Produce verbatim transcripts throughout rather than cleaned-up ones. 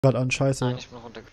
Gerade an, scheiße. Nein, ich bin runter.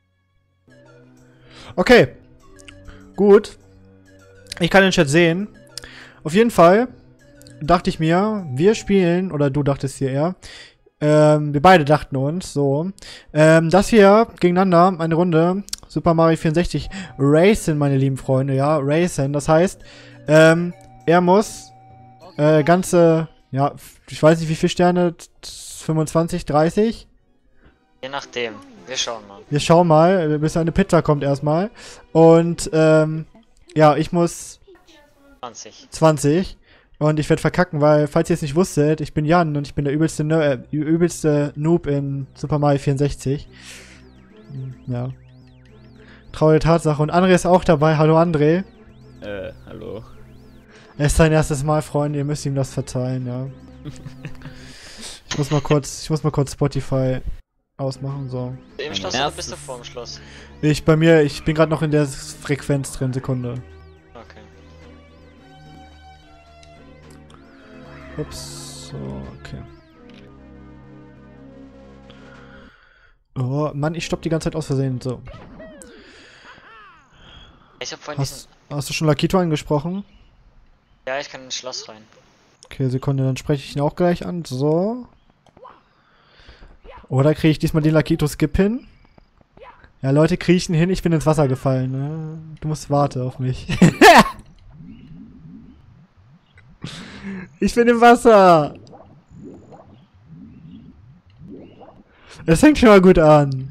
Okay. Gut. Ich kann den Chat sehen. Auf jeden Fall dachte ich mir, wir spielen, oder du dachtest hier eher, ähm, wir beide dachten uns, so, ähm, das hier gegeneinander, eine Runde, Super Mario vierundsechzig Racing, meine lieben Freunde, ja, Racing, das heißt, ähm, er muss, äh, ganze, ja, ich weiß nicht wie viele Sterne, fünfundzwanzig, dreißig? Je nachdem, wir schauen mal. Wir schauen mal, bis eine Pizza kommt erstmal. Und, ähm, ja, ich muss zwanzig. zwanzig. Und ich werde verkacken, weil, falls ihr es nicht wusstet, ich bin Jan und ich bin der übelste, Ner äh, übelste Noob in Super Mario vierundsechzig. Ja. Traurige Tatsache. Und André ist auch dabei. Hallo André. Äh, hallo. Er ist sein erstes Mal, Freunde. Ihr müsst ihm das verzeihen, ja. Ich muss mal kurz, ich muss mal kurz Spotify ausmachen, so. Im Schloss oder bist du vor dem Schloss? Ich, bei mir, ich bin gerade noch in der Frequenz drin, Sekunde. Okay. Ups, so, okay. Oh, Mann, ich stopp die ganze Zeit aus Versehen, so. Ich hab vorhin Hast, hast du schon Lakito angesprochen? diesen... Ja, ich kann ins Schloss rein. Okay, Sekunde, dann spreche ich ihn auch gleich an, so. Oder kriege ich diesmal den Lakito-Skip hin? Ja, Leute, kriechen hin, ich bin ins Wasser gefallen, ne? Du musst warten auf mich. Ich bin im Wasser! Es fängt schon mal gut an.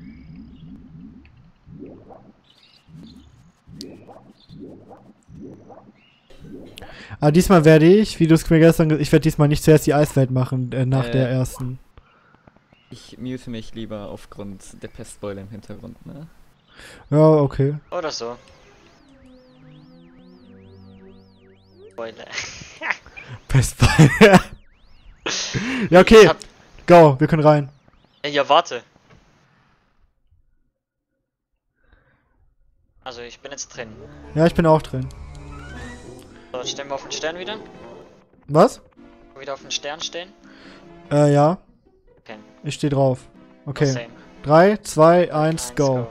Aber diesmal werde ich, wie du es mir gestern gesagt hast, ich werde diesmal nicht zuerst die Eiswelt machen, äh, nach Äh. der ersten. Ich mute mich lieber aufgrund der Pestbeule im Hintergrund, ne? Ja, okay. Oder so. Spoiler. Pestball. Ja, okay. Ich hab... Go, wir können rein. Ey, ja, warte. Also, ich bin jetzt drin. Ja, ich bin auch drin. So, jetzt stellen wir auf den Stern wieder. Was? Wieder auf den Stern stehen. Äh, ja. Okay. Ich stehe drauf. Okay. Same. drei, zwei, eins, Eins, go.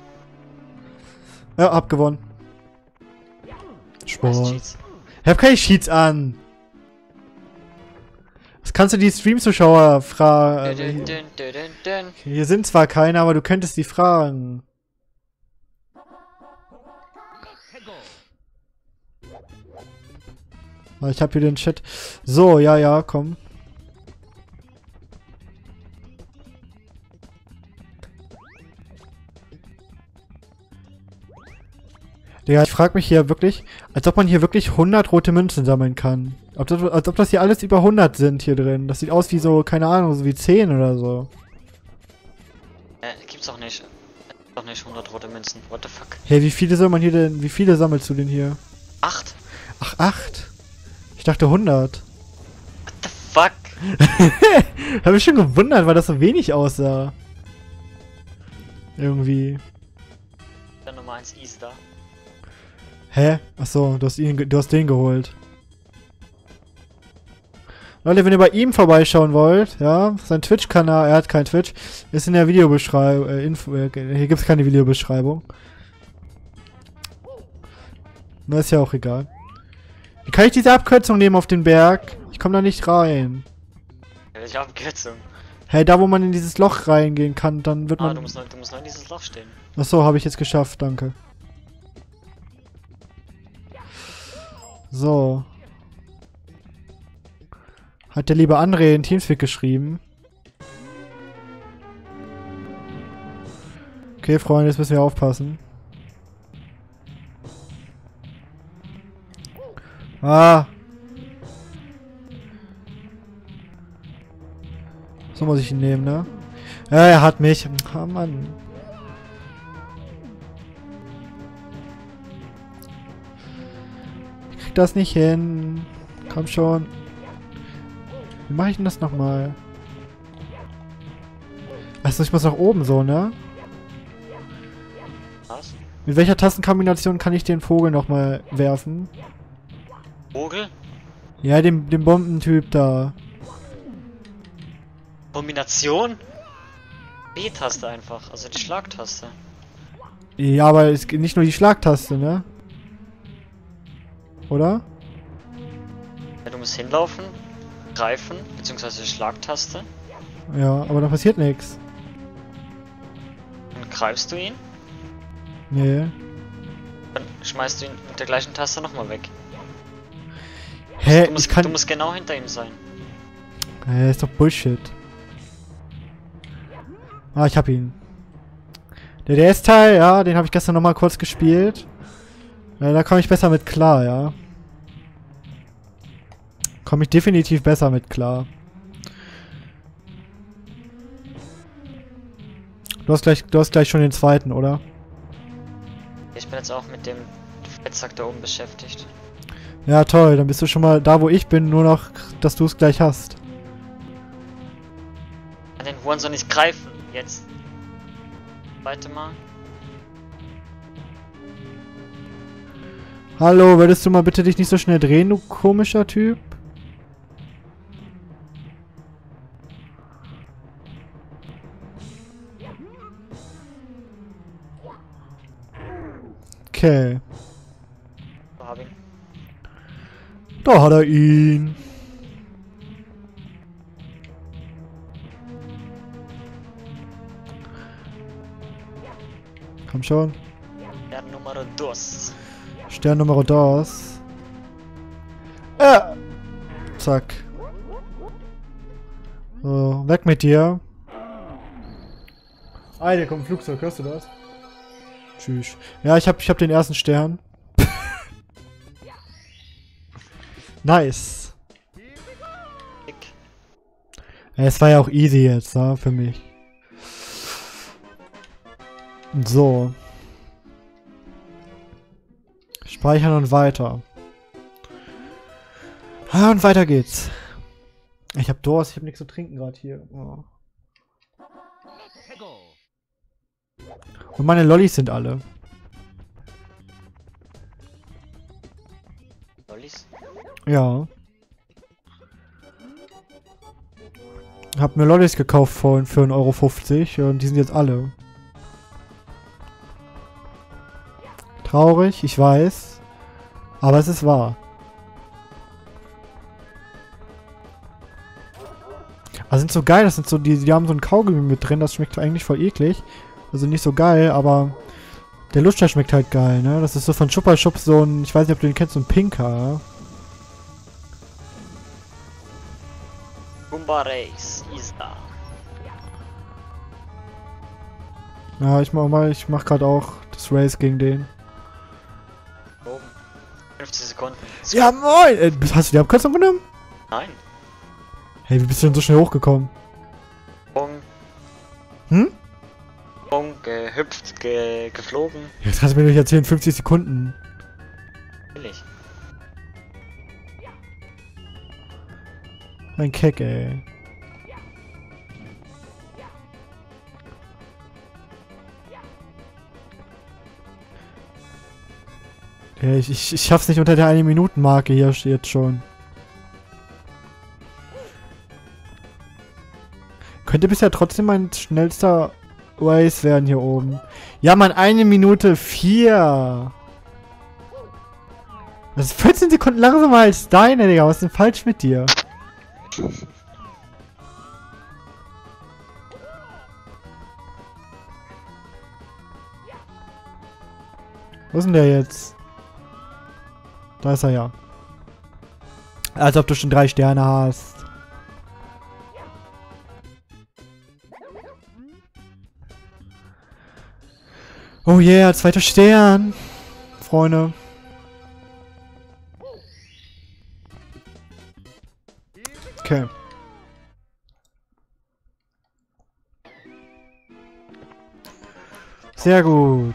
Ja, hab gewonnen. Nice Sport. Cheats. Ich hab keine Cheats an. Was kannst du die Stream-Zuschauer fragen? Dün, dün, dün, dün, dün. Hier sind zwar keine, aber du könntest die fragen. Ah, ich hab hier den Chat. So, ja, ja, komm. Digga, ich frag mich hier wirklich, als ob man hier wirklich hundert rote Münzen sammeln kann. Ob das, als ob das hier alles über hundert sind hier drin. Das sieht aus wie so, keine Ahnung, so wie zehn oder so. Äh, gibt's doch nicht. Doch nicht hundert rote Münzen. What the fuck? Hey, wie viele soll man hier denn, wie viele sammelst du denn hier? Acht? Ach, acht? Ich dachte hundert. What the fuck? Hab mich schon gewundert, weil das so wenig aussah. Irgendwie. Der Nummer eins ist da. Hä? Achso, du hast ihn, ge- du hast den geholt. Leute, wenn ihr bei ihm vorbeischauen wollt, ja, sein Twitch-Kanal, er hat kein Twitch, ist in der Videobeschreibung, äh, Info, äh, hier gibt's keine Videobeschreibung. Na, ist ja auch egal. Wie kann ich diese Abkürzung nehmen auf den Berg? Ich komme da nicht rein. Ja, welche Abkürzung? Hey, da wo man in dieses Loch reingehen kann, dann wird Ah, man... du musst, noch, du musst noch in dieses Loch stehen. Achso, habe ich jetzt geschafft, danke. So. Hat der liebe André in Teamspeak geschrieben. Okay, Freunde, jetzt müssen wir aufpassen. Ah. So muss ich ihn nehmen, ne? Ja, er hat mich. Ah, Mann. Ich krieg das nicht hin. Komm schon. Wie mache ich denn das nochmal? Achso, ich muss nach oben so, ne? Was? Mit welcher Tastenkombination kann ich den Vogel nochmal werfen? Vogel? Ja, den, den Bombentyp da. Kombination? B-Taste einfach, also die Schlagtaste. Ja, aber es geht nicht nur die Schlagtaste, ne? Oder? Ja, du musst hinlaufen, greifen, beziehungsweise die Schlagtaste. Ja, aber da passiert nichts. Dann greifst du ihn, Nee. dann schmeißt du ihn mit der gleichen Taste nochmal weg. Hä? Du musst, Ich kann... du musst genau hinter ihm sein. Hä, ist doch Bullshit. Ah, ich hab ihn. Der D S-Teil, ja, den habe ich gestern nochmal kurz gespielt. Ja, da komme ich besser mit klar, ja. Komme ich definitiv besser mit klar. Du hast gleich, du hast gleich schon den zweiten, oder? Ich bin jetzt auch mit dem Fettsack da oben beschäftigt. Ja, toll. Dann bist du schon mal da, wo ich bin, nur noch, dass du es gleich hast. An den Hurensohn nicht greifen. Jetzt. Zweite Mal. Hallo, würdest du mal bitte dich nicht so schnell drehen, du komischer Typ? Okay. So, hab ihn. Da hat er ihn. Komm schon. Der Nummer dos. Stern Nummer dos. Äh. Zack. So, weg mit dir. Ah, der kommt ein Flugzeug, hörst du das? Tschüss. Ja, ich hab, ich hab den ersten Stern. Nice. Dick. Ja, es war ja auch easy jetzt, ne, für mich. So. Speichern und weiter. Ah, und weiter geht's. Ich hab Durst, ich hab nichts zu trinken gerade hier. Oh. Und meine Lollis sind alle. Lollis? Ja. Hab mir Lollis gekauft vorhin für einen Euro fünfzig und die sind jetzt alle. Traurig, ich weiß. Aber es ist wahr. Also sind so geil, das sind so, die, die haben so ein Kaugummi mit drin, das schmeckt eigentlich voll eklig. Also nicht so geil, aber der Lutscher schmeckt halt geil, ne? Das ist so von Chupa Chups so ein, ich weiß nicht, ob du den kennst, so ein pinker. Goomba Race ist da. Ja, ich mach mal, ich mach gerade auch das Race gegen den. Oben. fünfzig Sekunden. Ja, moin! Äh, hast du die Abkürzung genommen? Nein. Hey, wie bist du denn so schnell hochgekommen? Sprung, Hm? Sprung, gehüpft, ge geflogen. Jetzt kannst du mir nicht erzählen, fünfzig Sekunden. Billig. Ein Keck, ey. Ja, ich, ich, ich schaff's nicht unter der eine Minuten Marke hier jetzt schon. Könnte bisher trotzdem mein schnellster Race werden hier oben. Ja, man, eine Minute vier. Das ist vierzehn Sekunden langsamer als deine, Digga. Was ist denn falsch mit dir? Wo ist denn der jetzt? Da ist er ja. Als ob du schon drei Sterne hast. Oh yeah, zweiter Stern. Freunde. Okay. Sehr gut.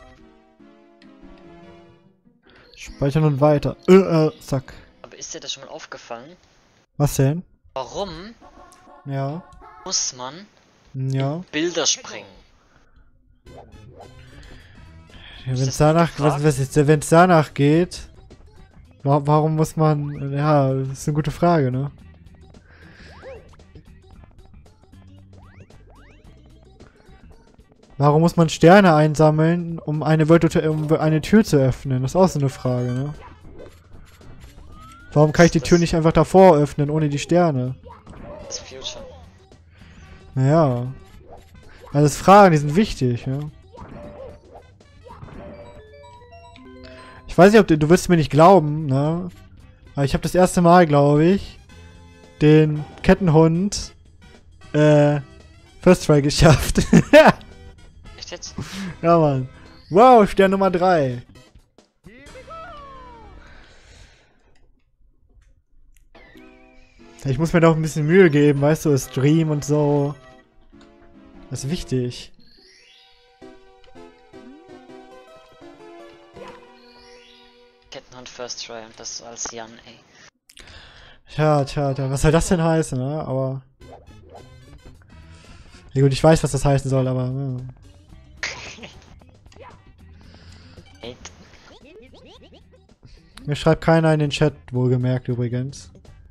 Speichern und weiter. Äh, äh, zack. Aber ist dir das schon mal aufgefallen? Was denn? Warum Ja. muss man Ja. Bilder springen? Ja, wenn das es danach, gefragt? was, was ist, wenn es danach geht, wa warum muss man, ja, das ist eine gute Frage, ne? Warum muss man Sterne einsammeln, um eine, Virtu um eine Tür zu öffnen? Das ist auch so eine Frage, ne? Warum kann ich die Tür nicht einfach davor öffnen, ohne die Sterne? Das Future. Naja. Also Fragen, die sind wichtig, ja. Ich weiß nicht, ob du, du wirst mir nicht glauben, ne? Aber ich habe das erste Mal, glaube ich, den Kettenhund, äh, First Try geschafft. Echt jetzt? Ja, Mann. Wow, Stern Nummer drei. Ich muss mir doch ein bisschen Mühe geben, weißt du, Stream und so. Das ist wichtig. Kettenhund First Try und das als Jan, ey. Tja, tja, tja. Was soll das denn heißen, ne? Aber... Ja gut, ich weiß, was das heißen soll, aber... Ja. Ey, Mir schreibt keiner in den Chat, wohlgemerkt übrigens.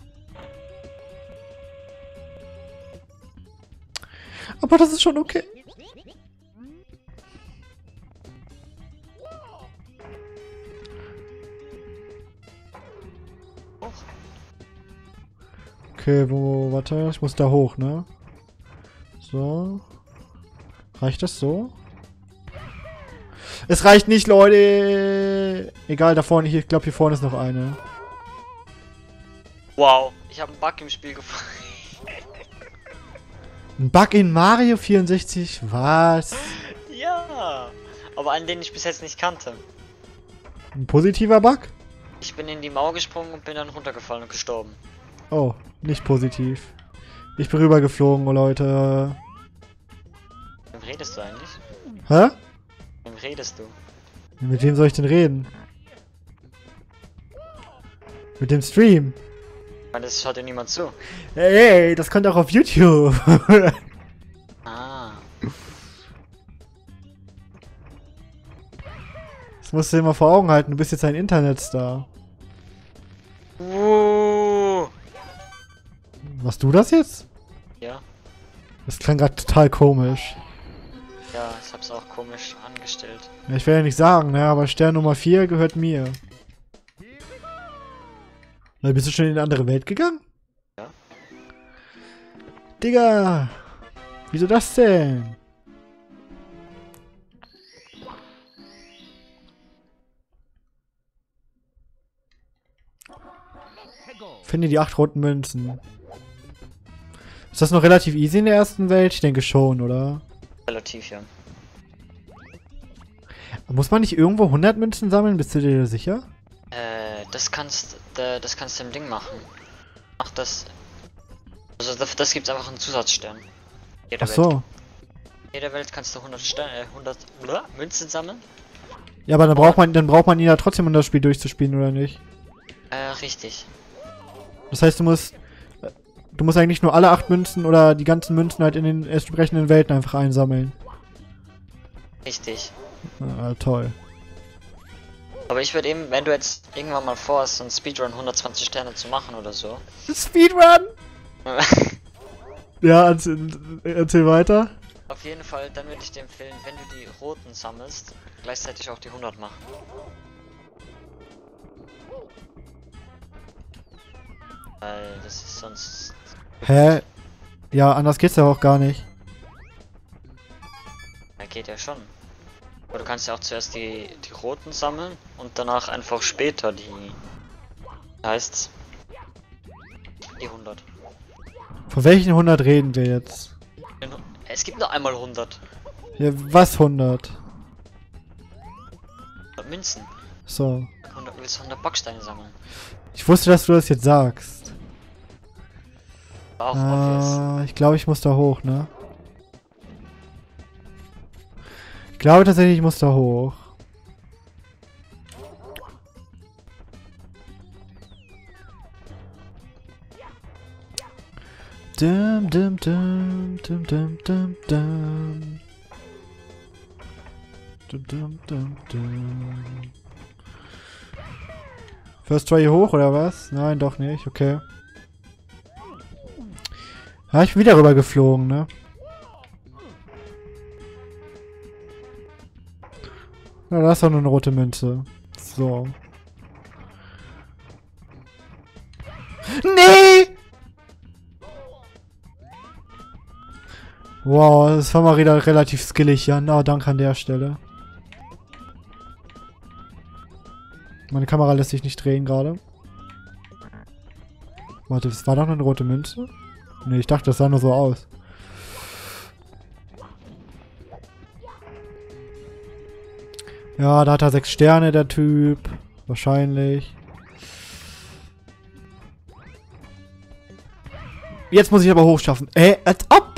Aber das ist schon okay. Okay, wo, warte, ich muss da hoch, ne? So. Reicht das so? Es reicht nicht, Leute! Egal, da vorne, ich glaube, hier vorne ist noch eine. wow, ich habe einen Bug im Spiel gefunden. Ein Bug in Mario vierundsechzig? Was? Ja, aber einen, den ich bis jetzt nicht kannte. Ein positiver Bug? Ich bin in die Mauer gesprungen und bin dann runtergefallen und gestorben. Oh, nicht positiv. Ich bin rübergeflogen, oh Leute. Mit wem redest du eigentlich? Hä? Mit wem redest du? Mit wem soll ich denn reden? Mit dem Stream. Weil das schaut dir niemand zu. Ey, das kommt auch auf YouTube. Ah. Das musst du dir mal vor Augen halten. Du bist jetzt ein Internetstar. Uh. Machst du das jetzt? Ja. Das klang gerade total komisch. Ja, ich hab's auch komisch angestellt. Ja, ich will ja nicht sagen, ne, aber Stern Nummer vier gehört mir. Na, bist du schon in eine andere Welt gegangen? Ja. Digga! Wieso das denn? Finde die acht roten Münzen. Ist das noch relativ easy in der ersten Welt? Ich denke schon, oder? Relativ, ja. Muss man nicht irgendwo hundert Münzen sammeln? Bist du dir sicher? Äh, das kannst, äh, das kannst du im Ding machen. Mach das. Also das, das gibt's einfach einen Zusatzstern. Jeder Ach so. Welt. Jeder Welt kannst du hundert Sterne, äh, hundert Blah, Münzen sammeln. Ja, aber dann braucht man, dann braucht man ihn ja trotzdem, um das Spiel durchzuspielen, oder nicht? Äh, richtig. Das heißt, du musst, du musst eigentlich nur alle acht Münzen oder die ganzen Münzen halt in den entsprechenden Welten einfach einsammeln. Richtig. Ah, toll. Aber ich würde eben, wenn du jetzt irgendwann mal vorhast, so einen Speedrun hundertzwanzig Sterne zu machen oder so. Speedrun! Ja, erzähl, erzähl weiter. Auf jeden Fall, dann würde ich dir empfehlen, wenn du die roten sammelst, gleichzeitig auch die hundert machen. Weil das ist sonst... Hä? Ja, anders geht's ja auch gar nicht. Ja, geht ja schon. Aber du kannst ja auch zuerst die, die roten sammeln und danach einfach später die... Wie heißt's? Die hundert. Von welchen hundert reden wir jetzt? Es gibt nur einmal hundert. Ja, was hundert? hundert Münzen. So. hundert, du willst hundert Backsteine sammeln. Ich wusste, dass du das jetzt sagst. War auch obvious. Ah, ich glaube, ich muss da hoch, ne? Ich glaube tatsächlich, ich muss da hoch. Dum, dum, dum, dum, dum, dum, dum. Dum, dum, dum, dum. First try hier hoch, oder was? Nein, doch nicht. Okay. Ja, ich bin wieder rüber geflogen, ne? Ja, da ist doch nur eine rote Münze. So. Nee! Wow, das war mal wieder relativ skillig, ja. Na, danke an der Stelle. Meine Kamera lässt sich nicht drehen gerade. Warte, das war doch eine rote Münze? Ne, ich dachte, das sah nur so aus. Ja, da hat er sechs Sterne, der Typ. Wahrscheinlich. Jetzt muss ich aber hochschaffen. Ey, als ob!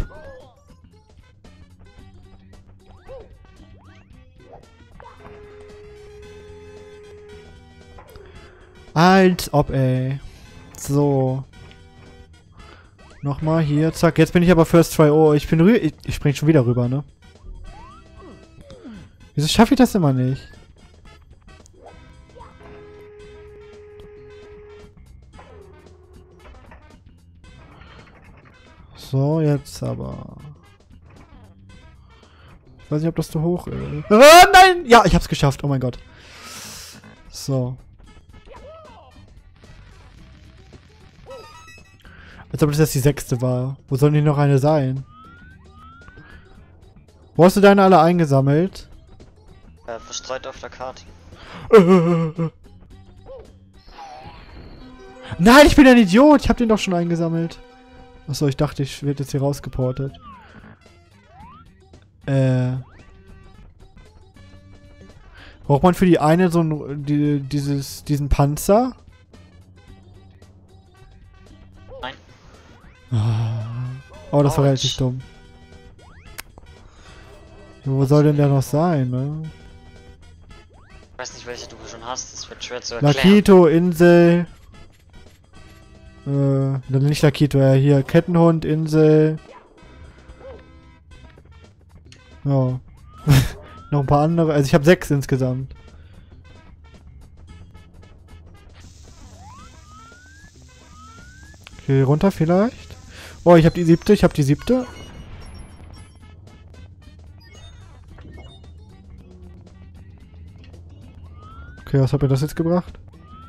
Als ob, ey. So. Nochmal hier, zack. Jetzt bin ich aber First Try. Oh, ich bin rü... Ich, ich spring schon wieder rüber, ne? Wieso schaffe ich das immer nicht? So, jetzt aber. Ich weiß nicht, ob das zu hoch ist. Ah, nein! Ja, ich hab's geschafft. Oh mein Gott. So. Als ob das jetzt die sechste war. Wo soll denn noch eine sein? Wo hast du deine alle eingesammelt? Äh, verstreut auf der Karte. Nein, ich bin ein Idiot. Ich hab den doch schon eingesammelt. Achso, ich dachte, ich werde jetzt hier rausgeportet. Äh. Braucht man für die eine so ein, die, dieses, diesen Panzer? Nein. Oh, das war Ouch. relativ dumm. Wo soll denn der noch sein, ne? Ich weiß nicht, welche du schon hast. Das wird schwer zu erklären. Lakito, Insel. Äh, nicht Lakito, ja, hier. Kettenhund, Insel. Ja. Noch ein paar andere. Also ich habe sechs insgesamt. Okay, runter vielleicht. Oh, ich habe die siebte, ich habe die siebte. Okay, was hat mir das jetzt gebracht?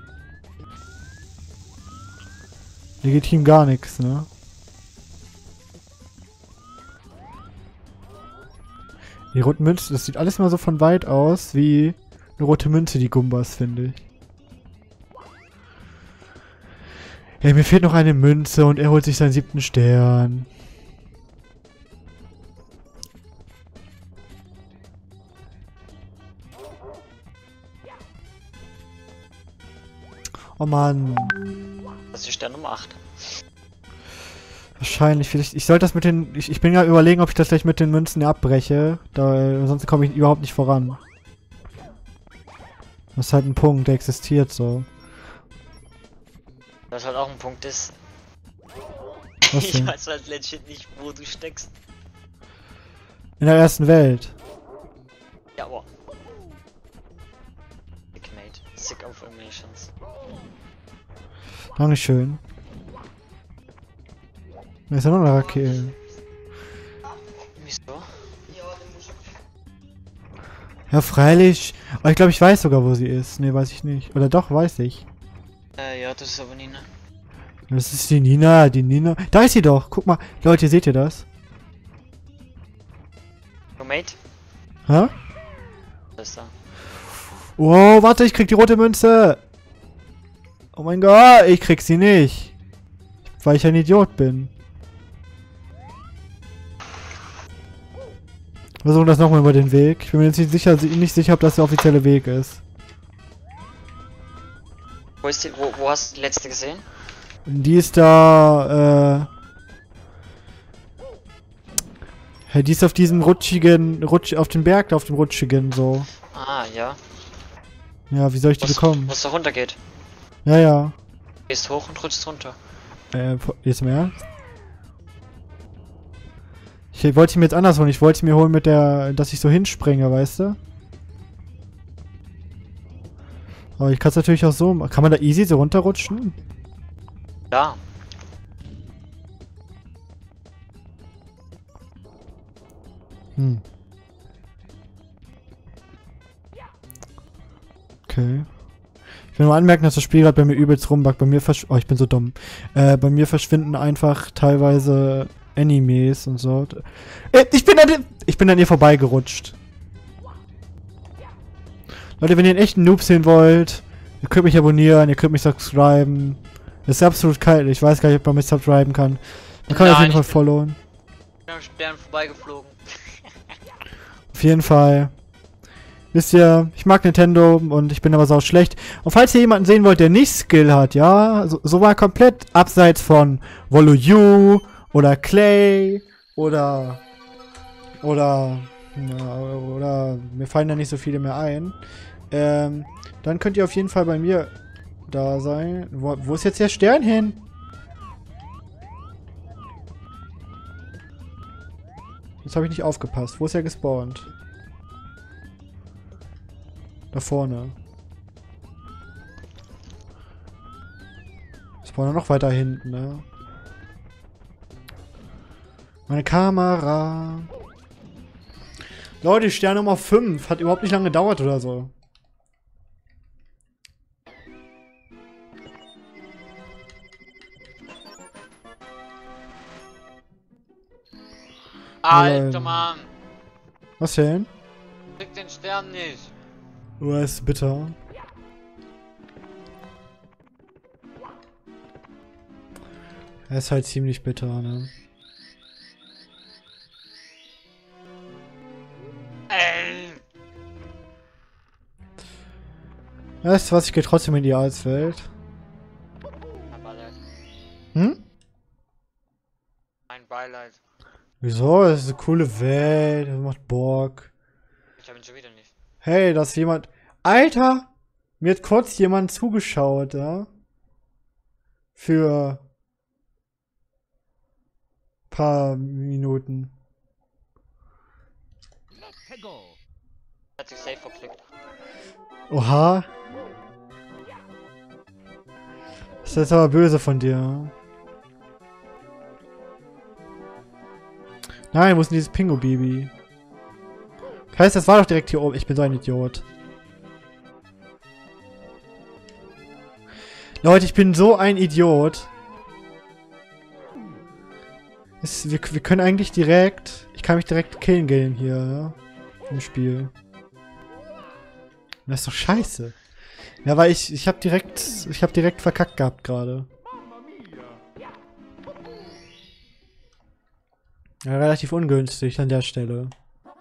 Legitim gar nichts, ne? Die roten Münzen, das sieht alles mal so von weit aus wie eine rote Münze, die Gumbas, finde ich. Ja, mir fehlt noch eine Münze und er holt sich seinen siebten Stern. Oh Mann. Das ist die Stern Nummer acht. Wahrscheinlich, vielleicht. Ich sollte das mit den. Ich, ich bin ja überlegen, ob ich das gleich mit den Münzen abbreche. Da, sonst komme ich überhaupt nicht voran. Das ist halt ein Punkt, der existiert so. Was halt auch ein Punkt ist. Was Ich denn? weiß halt legit nicht, wo du steckst. In der ersten Welt. Ja, boah. Sick, mate. Sick Informations. Dankeschön. Da ist ja noch eine Rakete. Wieso? Ja, freilich. Aber ich glaube, ich weiß sogar, wo sie ist. Ne, weiß ich nicht. Oder doch, weiß ich. Äh, ja, das ist aber Nina. Das ist die Nina, die Nina. Da ist sie doch. Guck mal. Leute, seht ihr das? Oh, mate? Hä? Das ist da. Oh, warte, ich krieg die rote Münze. Oh mein Gott, ich krieg sie nicht. Weil ich ein Idiot bin. Wir versuchen das nochmal über den Weg. Ich bin mir jetzt nicht sicher, nicht sicher, ob das der offizielle Weg ist. Wo ist die, wo, wo hast du die letzte gesehen? Die ist da, äh... Ja, die ist auf diesem rutschigen, rutsch, auf dem Berg, da auf dem rutschigen, so. Ah, ja. Ja, wie soll ich die Was, bekommen? was da runter geht. Ja, ja. Gehst hoch und rutschst runter. Äh, jetzt mehr? Ich wollte mir jetzt anders holen. Ich wollte mir holen mit der, dass ich so hinspringe, weißt du? Aber ich kann es natürlich auch so. Kann man da easy so runterrutschen? Ja. Hm. Okay. Ich will nur anmerken, dass das Spiel gerade bei mir übelst rumbackt. Bei mir versch... Oh, ich bin so dumm. Äh, bei mir verschwinden einfach teilweise Animes und so. Äh, ich bin an... Ich bin an ihr vorbeigerutscht. Leute, wenn ihr einen echten Noob sehen wollt, ihr könnt mich abonnieren, ihr könnt mich subscriben. Das ist absolut kalt. Ich weiß gar nicht, ob man mich subscriben kann. Man kann Nein, auf jeden Fall ich bin- followen. Ich bin am Stern vorbeigeflogen. Auf jeden Fall. Wisst ihr, ich mag Nintendo und ich bin aber sau schlecht. Und falls ihr jemanden sehen wollt, der nicht Skill hat, ja, so, so mal komplett abseits von Volu oder Clay oder oder ja, oder mir fallen da nicht so viele mehr ein. Ähm, dann könnt ihr auf jeden Fall bei mir da sein. Wo, wo ist jetzt der Stern hin? Jetzt habe ich nicht aufgepasst. Wo ist er gespawnt? Da vorne. Spawner noch weiter hinten, ne? Meine Kamera. Leute, Stern Nummer fünf. Hat überhaupt nicht lange gedauert oder so. Alter Mann, Was denn? krieg den Stern nicht. Oh, das ist bitter. Er ist halt ziemlich bitter, ne? Ey. Weißt du was, ich gehe trotzdem in die Eiswelt. Mein Beileid. Hm? Mein Beileid. Wieso? Das ist eine coole Welt, das macht Bock. Ich hab ihn schon wieder nicht. Hey, da ist jemand... Alter! Mir hat kurz jemand zugeschaut, ja? Für... paar Minuten. Hat sich safe verklickt. Oha. Das ist aber böse von dir. Nein, wo ist denn dieses Pingo-Baby? Das heißt, das war doch direkt hier oben. Ich bin so ein Idiot. Leute, ich bin so ein Idiot. Es, wir, wir können eigentlich direkt... Ich kann mich direkt killen gehen hier, ja? Im Spiel. Das ist doch scheiße. Ja, weil ich... Ich hab direkt... Ich hab direkt verkackt gehabt gerade. Ja, relativ ungünstig an der Stelle.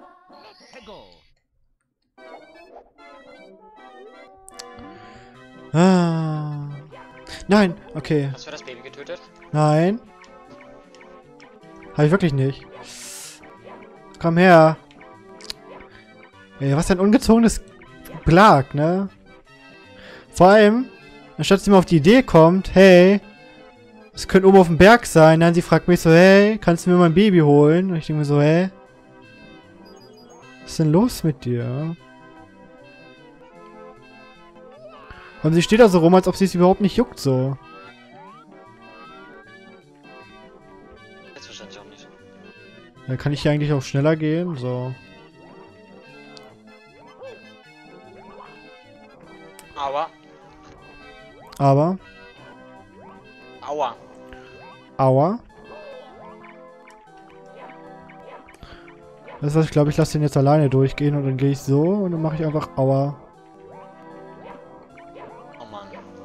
Ah. Nein, okay. Hast du das Baby getötet? Nein. Habe ich wirklich nicht. Komm her. Ey, was ein ungezogenes Blag, ne? Vor allem, anstatt sie mal auf die Idee kommt, hey, es könnte oben auf dem Berg sein, dann sie fragt mich so, hey, kannst du mir mein Baby holen? Und ich denke mir so, hey, was ist denn los mit dir? Und sie steht da so rum, als ob sie es überhaupt nicht juckt, so. Jetzt wahrscheinlich auch nicht. Da kann ich hier eigentlich auch schneller gehen, so. Aua. Aber, Aua. aua. Das heißt, ich glaube, ich lasse den jetzt alleine durchgehen und dann gehe ich so und dann mache ich einfach aua. Oh Mann.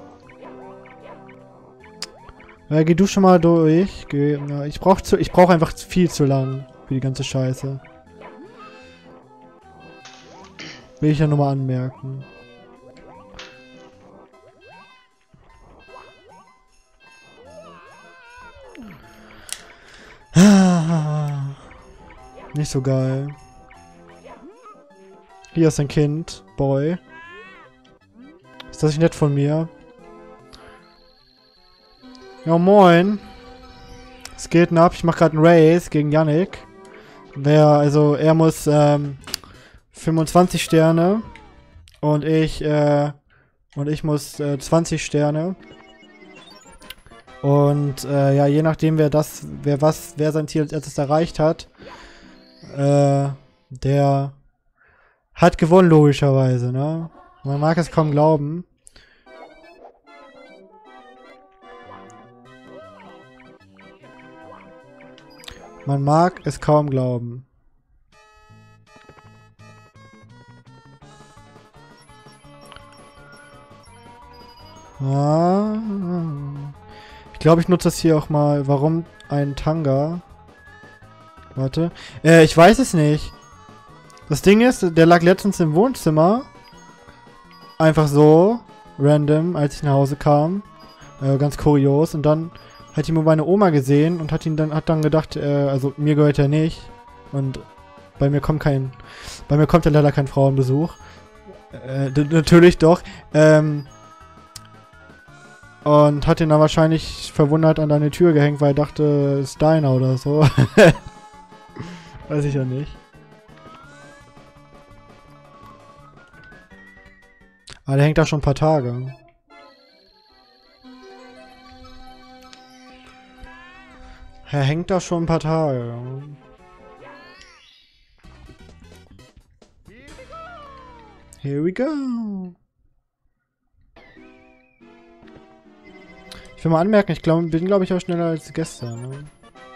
Ja, geh du schon mal durch. Geh, ja, ich brauche zu, ich brauche einfach viel zu lang für die ganze Scheiße. Will ich ja nur mal anmerken. Nicht so geil. Hier ist ein Kind. Boy. Ist das nicht nett von mir? Ja, moin. Es geht denn ab? Ich mache gerade einen Race gegen Yannick. Der, also, er muss ähm, fünfundzwanzig Sterne. Und ich, äh, und ich muss äh, zwanzig Sterne. Und äh, ja, je nachdem, wer das, wer was, wer sein Ziel als erstes erreicht hat, äh, der hat gewonnen, logischerweise, ne? Man mag es kaum glauben. Man mag es kaum glauben. Ah. Ich glaube, ich nutze das hier auch mal. Warum ein Tanga? Warte. Äh, ich weiß es nicht. Das Ding ist, der lag letztens im Wohnzimmer. Einfach so. Random, als ich nach Hause kam. Äh, ganz kurios. Und dann hat ihn meine Oma gesehen und hat ihn dann hat dann gedacht, äh, also mir gehört er nicht. Und bei mir kommt kein. Bei mir kommt ja leider kein Frauenbesuch. Äh, natürlich doch. Ähm. Und hat ihn dann wahrscheinlich verwundert an deine Tür gehängt, weil er dachte, es ist deiner oder so. Weiß ich ja nicht. Aber der hängt da schon ein paar Tage. Er hängt da schon ein paar Tage. Here we go. Ich will mal anmerken, ich glaub, bin glaube ich auch schneller als gestern. Ne?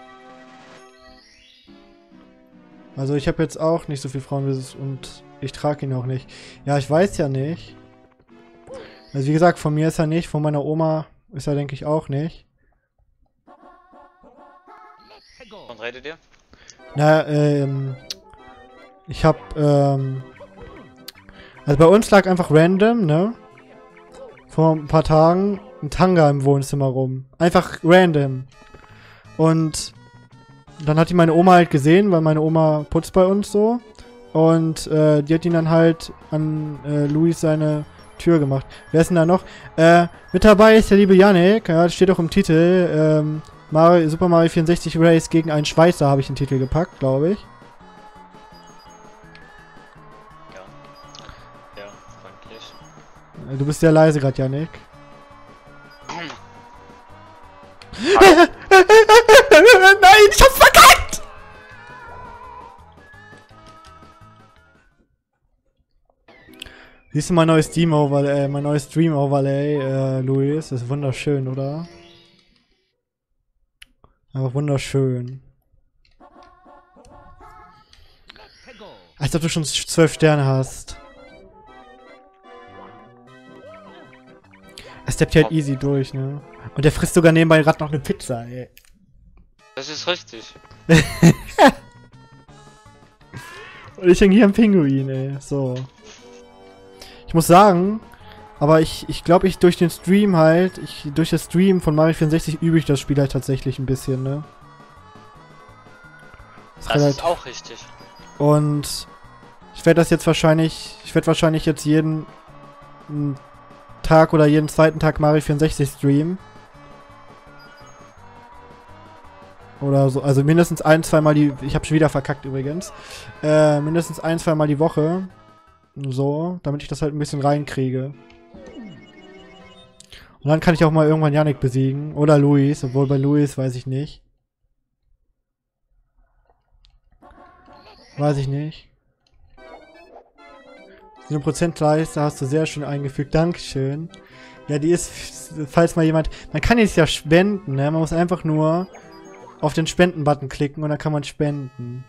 Also ich habe jetzt auch nicht so viel Frauenbesuch und ich trage ihn auch nicht. Ja, ich weiß ja nicht. Also wie gesagt, von mir ist er nicht, von meiner Oma ist er denke ich auch nicht. Und redet ihr? Na, ähm, ich hab, ähm, also bei uns lag einfach random, ne? Vor ein paar Tagen ein Tanga im Wohnzimmer rum. Einfach random. Und dann hat die meine Oma halt gesehen, weil meine Oma putzt bei uns so. Und äh, die hat ihn dann halt an äh, Luis seine Tür gemacht. Wer ist denn da noch? Äh, mit dabei ist der liebe Yannick. Ja, das steht auch im Titel. Ähm, Mario, Super Mario vierundsechzig Race gegen einen Schweizer habe ich den Titel gepackt, glaube ich. Ja. Ja, freundlich. Du bist sehr leise gerade, Yannick. Nein, ich hab's verkackt! Siehst du mein neues Steam Overlay, äh, mein neues Stream Overlay, äh, Luis? Das ist wunderschön, oder? Aber wunderschön. Als ob du schon zwölf Sterne hast. Er steppt halt easy durch, ne? Und der frisst sogar nebenbei gerade noch eine Pizza, ey. Das ist richtig. Und ich hänge hier am Pinguin, ey. So. Ich muss sagen, aber ich ich glaube, ich durch den Stream halt, ich durch das Stream von Mario vierundsechzig übe ich das Spiel halt tatsächlich ein bisschen, ne? Das, das ist auch richtig. Und ich werde das jetzt wahrscheinlich, ich werde wahrscheinlich jetzt jeden Tag oder jeden zweiten Tag Mario vierundsechzig streamen. Oder so, also mindestens ein, zweimal die, ich habe schon wieder verkackt übrigens, äh, mindestens ein, zweimal die Woche, so, damit ich das halt ein bisschen reinkriege. Und dann kann ich auch mal irgendwann Yannick besiegen, oder Luis, obwohl bei Luis weiß ich nicht. Weiß ich nicht. Diese Prozentleiste hast du sehr schön eingefügt, Dankeschön. Ja, die ist, falls mal jemand, man kann jetzt ja spenden, ne, man muss einfach nur auf den Spenden-Button klicken und dann kann man spenden.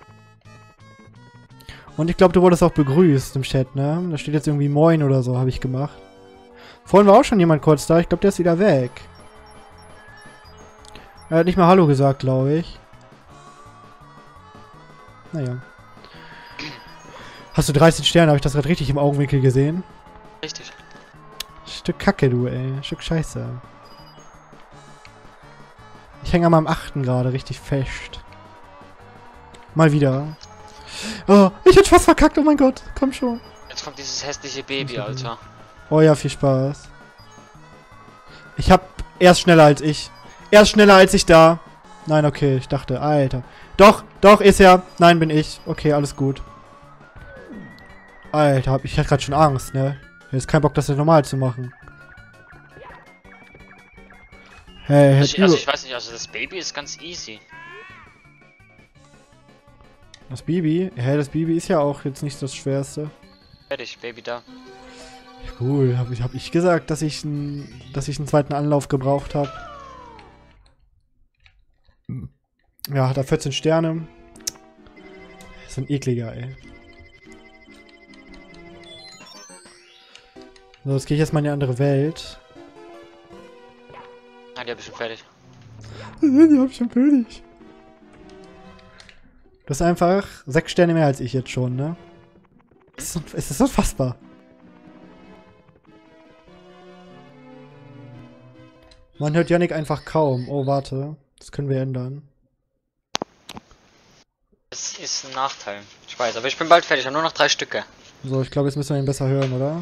Und ich glaube, du wurdest auch begrüßt im Chat, ne? Da steht jetzt irgendwie Moin oder so, habe ich gemacht. Vorhin war auch schon jemand kurz da, ich glaube, der ist wieder weg. Er hat nicht mal Hallo gesagt, glaube ich. Naja. Hast du dreizehn Sterne, habe ich das gerade richtig im Augenwinkel gesehen? Richtig. Stück Kacke, du, ey. Stück Scheiße. Ich hänge am achten gerade richtig fest. Mal wieder. Oh, ich hätte fast verkackt, oh mein Gott. Komm schon. Jetzt kommt dieses hässliche Baby, Alter. Oh ja, viel Spaß. Ich hab... Er ist schneller als ich. Er ist schneller als ich da. Nein, okay, ich dachte, Alter. Doch, doch, ist er. Nein, bin ich. Okay, alles gut. Alter, hab ich hatte gerade schon Angst, ne? Jetzt kein Bock, das normal zu machen. Hey, also, ich, also ich weiß nicht, also das Baby ist ganz easy. Das Baby? Hä, hey, das Baby ist ja auch jetzt nicht das Schwerste. Fertig, Baby da. Cool, habe ich, hab ich gesagt, dass ich, n, dass ich einen zweiten Anlauf gebraucht habe. Ja, hat er vierzehn Sterne. Das ist ein ekliger, ey. So, jetzt gehe ich erstmal in die andere Welt. Ah, die hab ich schon fertig. Die hab ich schon fertig. Du hast einfach sechs Sterne mehr als ich jetzt schon, ne? Es ist, es ist unfassbar. Man hört Yannick einfach kaum. Oh, warte. Das können wir ändern. Das ist ein Nachteil. Ich weiß, aber ich bin bald fertig. Ich habe nur noch drei Stücke. So, ich glaube, jetzt müssen wir ihn besser hören, oder?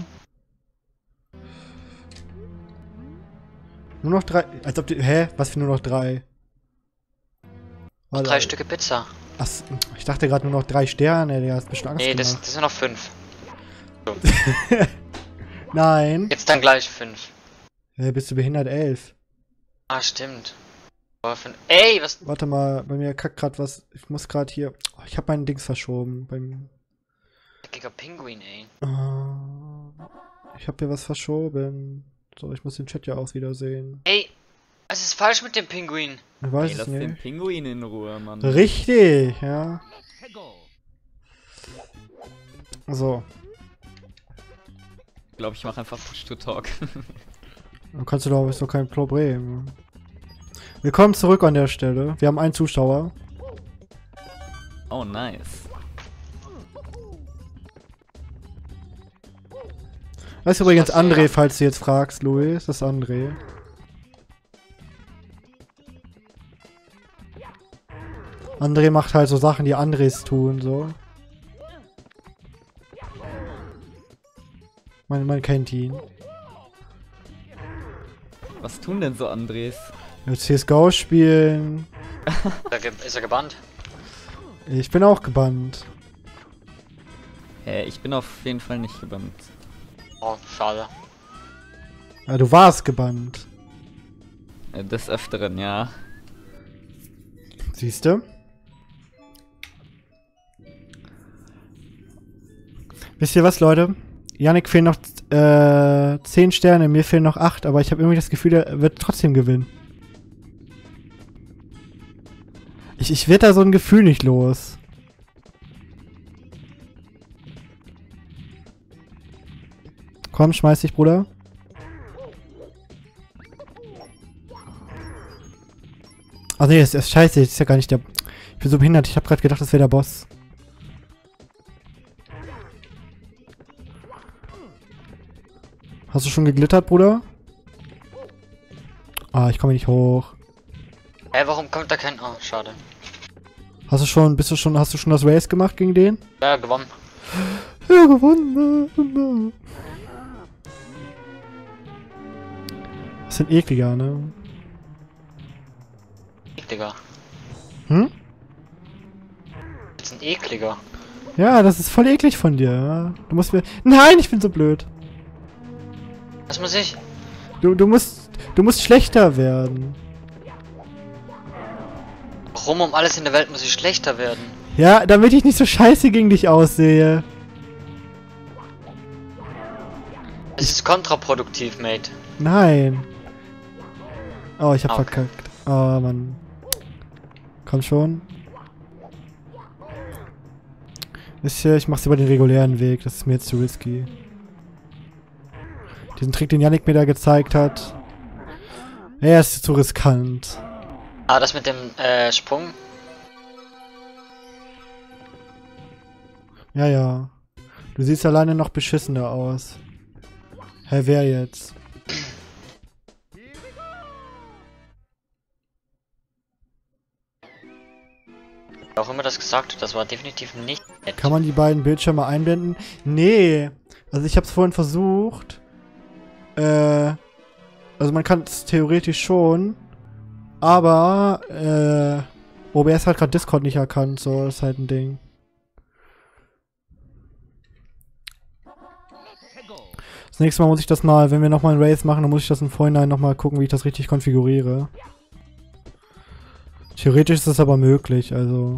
Nur noch drei. Als ob die. Hä? Was für nur noch drei? Noch drei Stücke Pizza. Ach, ich dachte gerade nur noch drei Sterne. Der hast bestimmt Angst Nee, das, gemacht. das sind noch fünf. So. Nein. Jetzt dann gleich fünf. Hä, bist du behindert? Elf. Ah, stimmt. Aber fünf. Ey, was? Warte mal, bei mir kackt gerade was. Ich muss gerade hier. Oh, ich habe meinen Dings verschoben. Beim. Dickiger Pinguin, ey. Uh, ich habe hier was verschoben. So, ich muss den Chat ja auch wieder sehen. Ey, was ist falsch mit dem Pinguin? Ich weiß Ey, es lass nicht. den Pinguin in Ruhe, Mann. Richtig, ja. So. Ich glaube, ich mache einfach Push-to-Talk. Dann kannst du doch, ist doch kein Problem. Willkommen zurück an der Stelle. Wir haben einen Zuschauer. Oh, nice. Das ist übrigens Das ist André, ja- falls du jetzt fragst, Louis. Das ist André. André macht halt so Sachen, die Andres tun, so. Man, man kennt ihn. Was tun denn so Andres? Ja, C S G O spielen. Ist er, ge ist er gebannt? Ich bin auch gebannt. Hä, ich bin auf jeden Fall nicht gebannt. Oh, schade. Ja, du warst gebannt. Äh, Des Öfteren, ja. Siehste? Wisst ihr was, Leute? Yannick fehlen noch äh, zehn Sterne, mir fehlen noch acht, aber ich habe irgendwie das Gefühl, er wird trotzdem gewinnen. Ich, ich werde da so ein Gefühl nicht los. Komm, schmeiß dich, Bruder. Ach nee, das ist scheiße, das ist ja gar nicht der... Ich bin so behindert, ich habe gerade gedacht, das wäre der Boss. Hast du schon geglittert, Bruder? Ah, ich komme nicht hoch. Ey, warum kommt da kein... Oh, schade. Hast du schon, bist du schon, hast du schon das Race gemacht gegen den? Ja, gewonnen. Ja, gewonnen. Das sind ekliger, ne? Ekliger. Hm? Das ist ein ekliger. Ja, das ist voll eklig von dir. Ja? Du musst mir... Nein, ich bin so blöd. Was muss ich? Du, du musst, du musst schlechter werden. Warum um alles in der Welt muss ich schlechter werden? Ja, damit ich nicht so scheiße gegen dich aussehe. Es ist kontraproduktiv, Mate. Nein. Oh, ich hab Okay. verkackt. Oh, Mann. Komm schon. Wisst ihr, ich mach's über den regulären Weg. Das ist mir jetzt zu risky. Diesen Trick, den Yannick mir da gezeigt hat. Er ist zu riskant. Ah, das mit dem äh, Sprung? Ja, ja. Du siehst alleine noch beschissener aus. Hä, wer jetzt? Wer auch immer das gesagt hat, das war definitiv nicht nett. Kann man die beiden Bildschirme einblenden? Nee. Also ich hab's vorhin versucht. Äh. Also man kann es theoretisch schon. Aber, äh. O B S hat gerade Discord nicht erkannt, so, das ist halt ein Ding. Das nächste Mal muss ich das mal, wenn wir nochmal ein Race machen, dann muss ich das im Vorhinein nochmal gucken, wie ich das richtig konfiguriere. Theoretisch ist das aber möglich, also.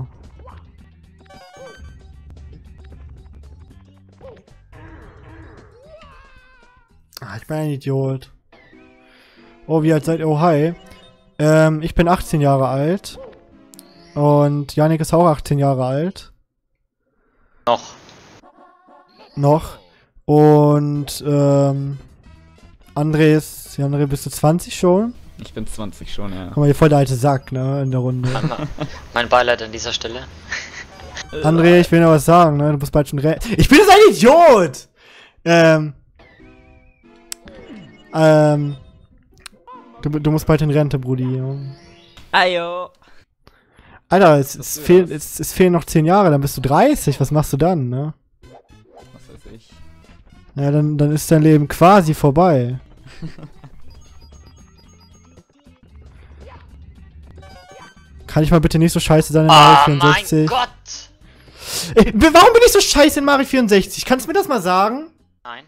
Ah, ich bin ein Idiot. Oh, wie alt seid ihr? Oh, hi. Ähm, ich bin achtzehn Jahre alt. Und Yannick ist auch achtzehn Jahre alt. Noch. Noch. Und, ähm, André ist, André, bist du zwanzig schon? Ich bin zwanzig schon, ja. Guck mal, hier voll der alte Sack, ne, in der Runde. Mein Beileid an dieser Stelle. André, ich will noch was sagen, ne, du bist bald schon re- Ich bin jetzt ein Idiot! Ähm, ähm, du, du musst bald in Rente, Brudi. Ja. Ayo. Alter, es, es, du fehl, das? es, es fehlen noch zehn Jahre, dann bist du dreißig, was machst du dann, ne? Was weiß ich. Ja, dann, dann ist dein Leben quasi vorbei. Kann ich mal bitte nicht so scheiße sein in Mario Ah, mein vierundsechzig? Gott! Ey, warum bin ich so scheiße in Mario vierundsechzig? Kannst du mir das mal sagen? Nein.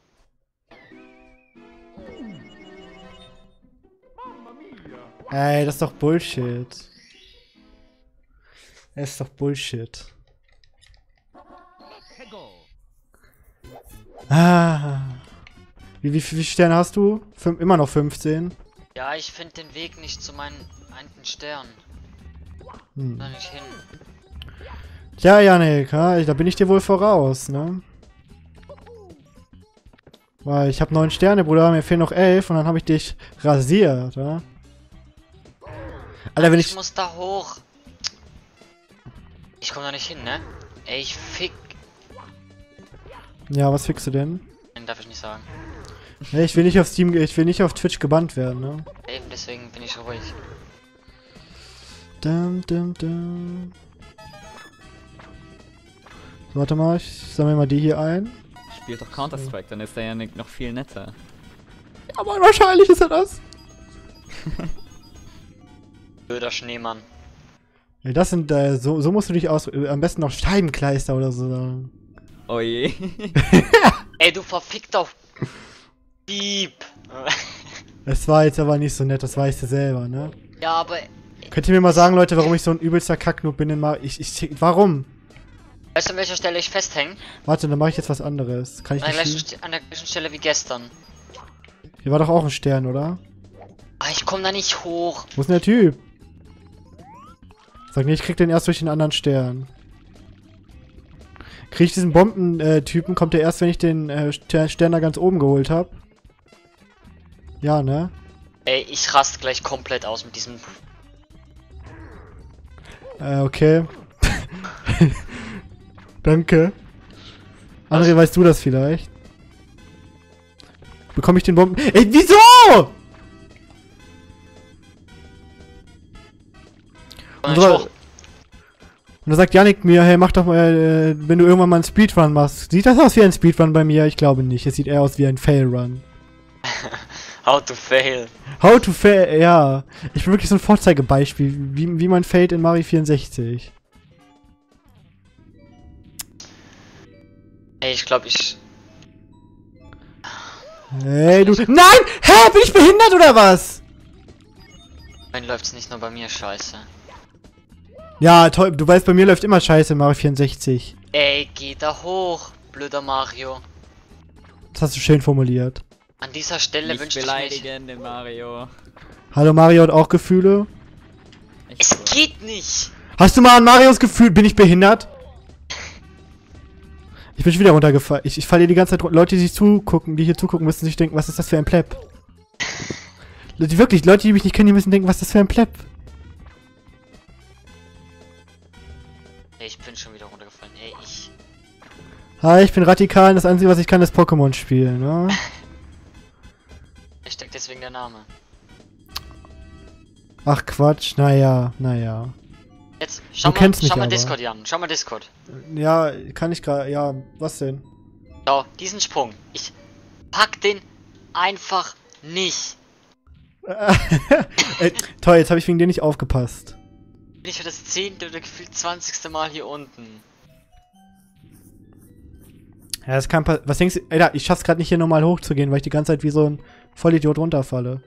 Ey, das ist doch Bullshit. Das ist doch Bullshit. Ah. Wie, wie, wie viele Sterne hast du? Fünf, immer noch fünfzehn. Ja, ich finde den Weg nicht zu meinen einen Stern. Hm. Da nicht hin. Tja, Yannick, ha, da bin ich dir wohl voraus, ne? Weil ich habe neun Sterne, Bruder, mir fehlen noch elf und dann habe ich dich rasiert, ja? Alter, wenn ich ich... muss da hoch. Ich komme da nicht hin, ne? Ey, ich fick. Ja, was fixst du denn? Den darf ich nicht sagen. Ja, ich will nicht auf Steam, ich will nicht auf Twitch gebannt werden, ne? Eben deswegen bin ich ruhig. Dum, dum, dum. So, warte mal, ich sammle mal die hier ein. Spielt doch Counter-Strike, dann ist der ja noch viel netter. Aber wahrscheinlich ist er das. Blöder Schneemann. Ja, das sind, äh, so, so musst du dich aus, äh, am besten noch Scheibenkleister oder so sagen. Oh je. Ey, du verfickter Piep. Das war jetzt aber nicht so nett, das weißt du selber, ne? Ja, aber Könnt ihr mir mal sagen, Leute, warum ich so ein übelster Kacknoob bin in Mario? Ich, ich, warum? weißt du, an welcher Stelle ich festhänge? Warte, dann mache ich jetzt was anderes. Kann ich An der, nicht gleichen, St- an der gleichen Stelle wie gestern. Hier war doch auch ein Stern, oder? Ah, ich komme da nicht hoch. Wo ist denn der Typ? Sag nicht, ich krieg den erst durch den anderen Stern. Krieg ich diesen Bomben-Typen, kommt der erst, wenn ich den äh, Stern da ganz oben geholt habe? Ja, ne? Ey, ich rast gleich komplett aus mit diesem. Äh, okay. Danke. André, weißt du das vielleicht? Bekomme ich den Bomben... Ey, wieso? Und Und, so, und dann sagt Yannick mir, hey, mach doch mal, äh, wenn du irgendwann mal einen Speedrun machst. Sieht das aus wie ein Speedrun bei mir? Ich glaube nicht. Es sieht eher aus wie ein Failrun. How to fail. How to fail, ja. Ich bin wirklich so ein Vorzeigebeispiel, wie, wie man failt in Mario vierundsechzig. Ey, ich glaube, ich. Hey, du... Nein! Hä? Bin ich behindert oder was? Dann läuft's nicht nur bei mir scheiße. Ja, toll. Du weißt, bei mir läuft immer scheiße in Mario vierundsechzig. Ey, geh da hoch, blöder Mario. Das hast du schön formuliert. An dieser Stelle Nicht wünschte ich mich. beleidigen, den Mario. Hallo, Mario hat auch Gefühle. Echt Es so. geht nicht. Hast du mal an Marios Gefühl? Bin ich behindert? Ich bin schon wieder runtergefallen. Ich, ich falle hier die ganze Zeit runter. Leute, die sich zugucken, die hier zugucken, müssen sich denken, was ist das für ein Pleb? Die, wirklich, Leute, die mich nicht kennen, die müssen denken, was ist das für ein Pleb? Ey, ich bin schon wieder runtergefallen. Ey, ich. Hi, ich bin radikal. Das Einzige, was ich kann, ist Pokémon spielen, ne? Ich steckt deswegen der Name. Ach Quatsch, naja, naja. Jetzt, schau Du mal, kennst mich schau mal aber. Discord, Jan. Schau mal Discord. Ja, kann ich gerade, ja, was denn? Schau, diesen Sprung. Ich pack den einfach nicht. Ey, toll, jetzt habe ich wegen dir nicht aufgepasst. Bin ich für das zehnte oder gefühlt zwanzigste Mal hier unten. Ja, das kann pa- Was denkst du? Alter, ich schaff's gerade nicht hier normal hochzugehen, weil ich die ganze Zeit wie so ein Vollidiot runterfalle.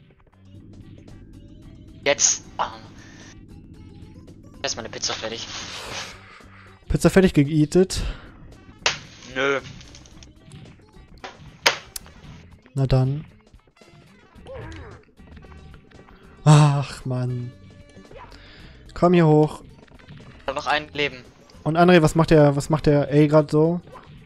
Jetzt. Ah. Erst meine Pizza fertig. Pizza fertig geeatet. Nö. Na dann. Ach, Mann. Komm hier hoch. Ich hab noch ein Leben. Und André, was macht der, was macht der A gerade so?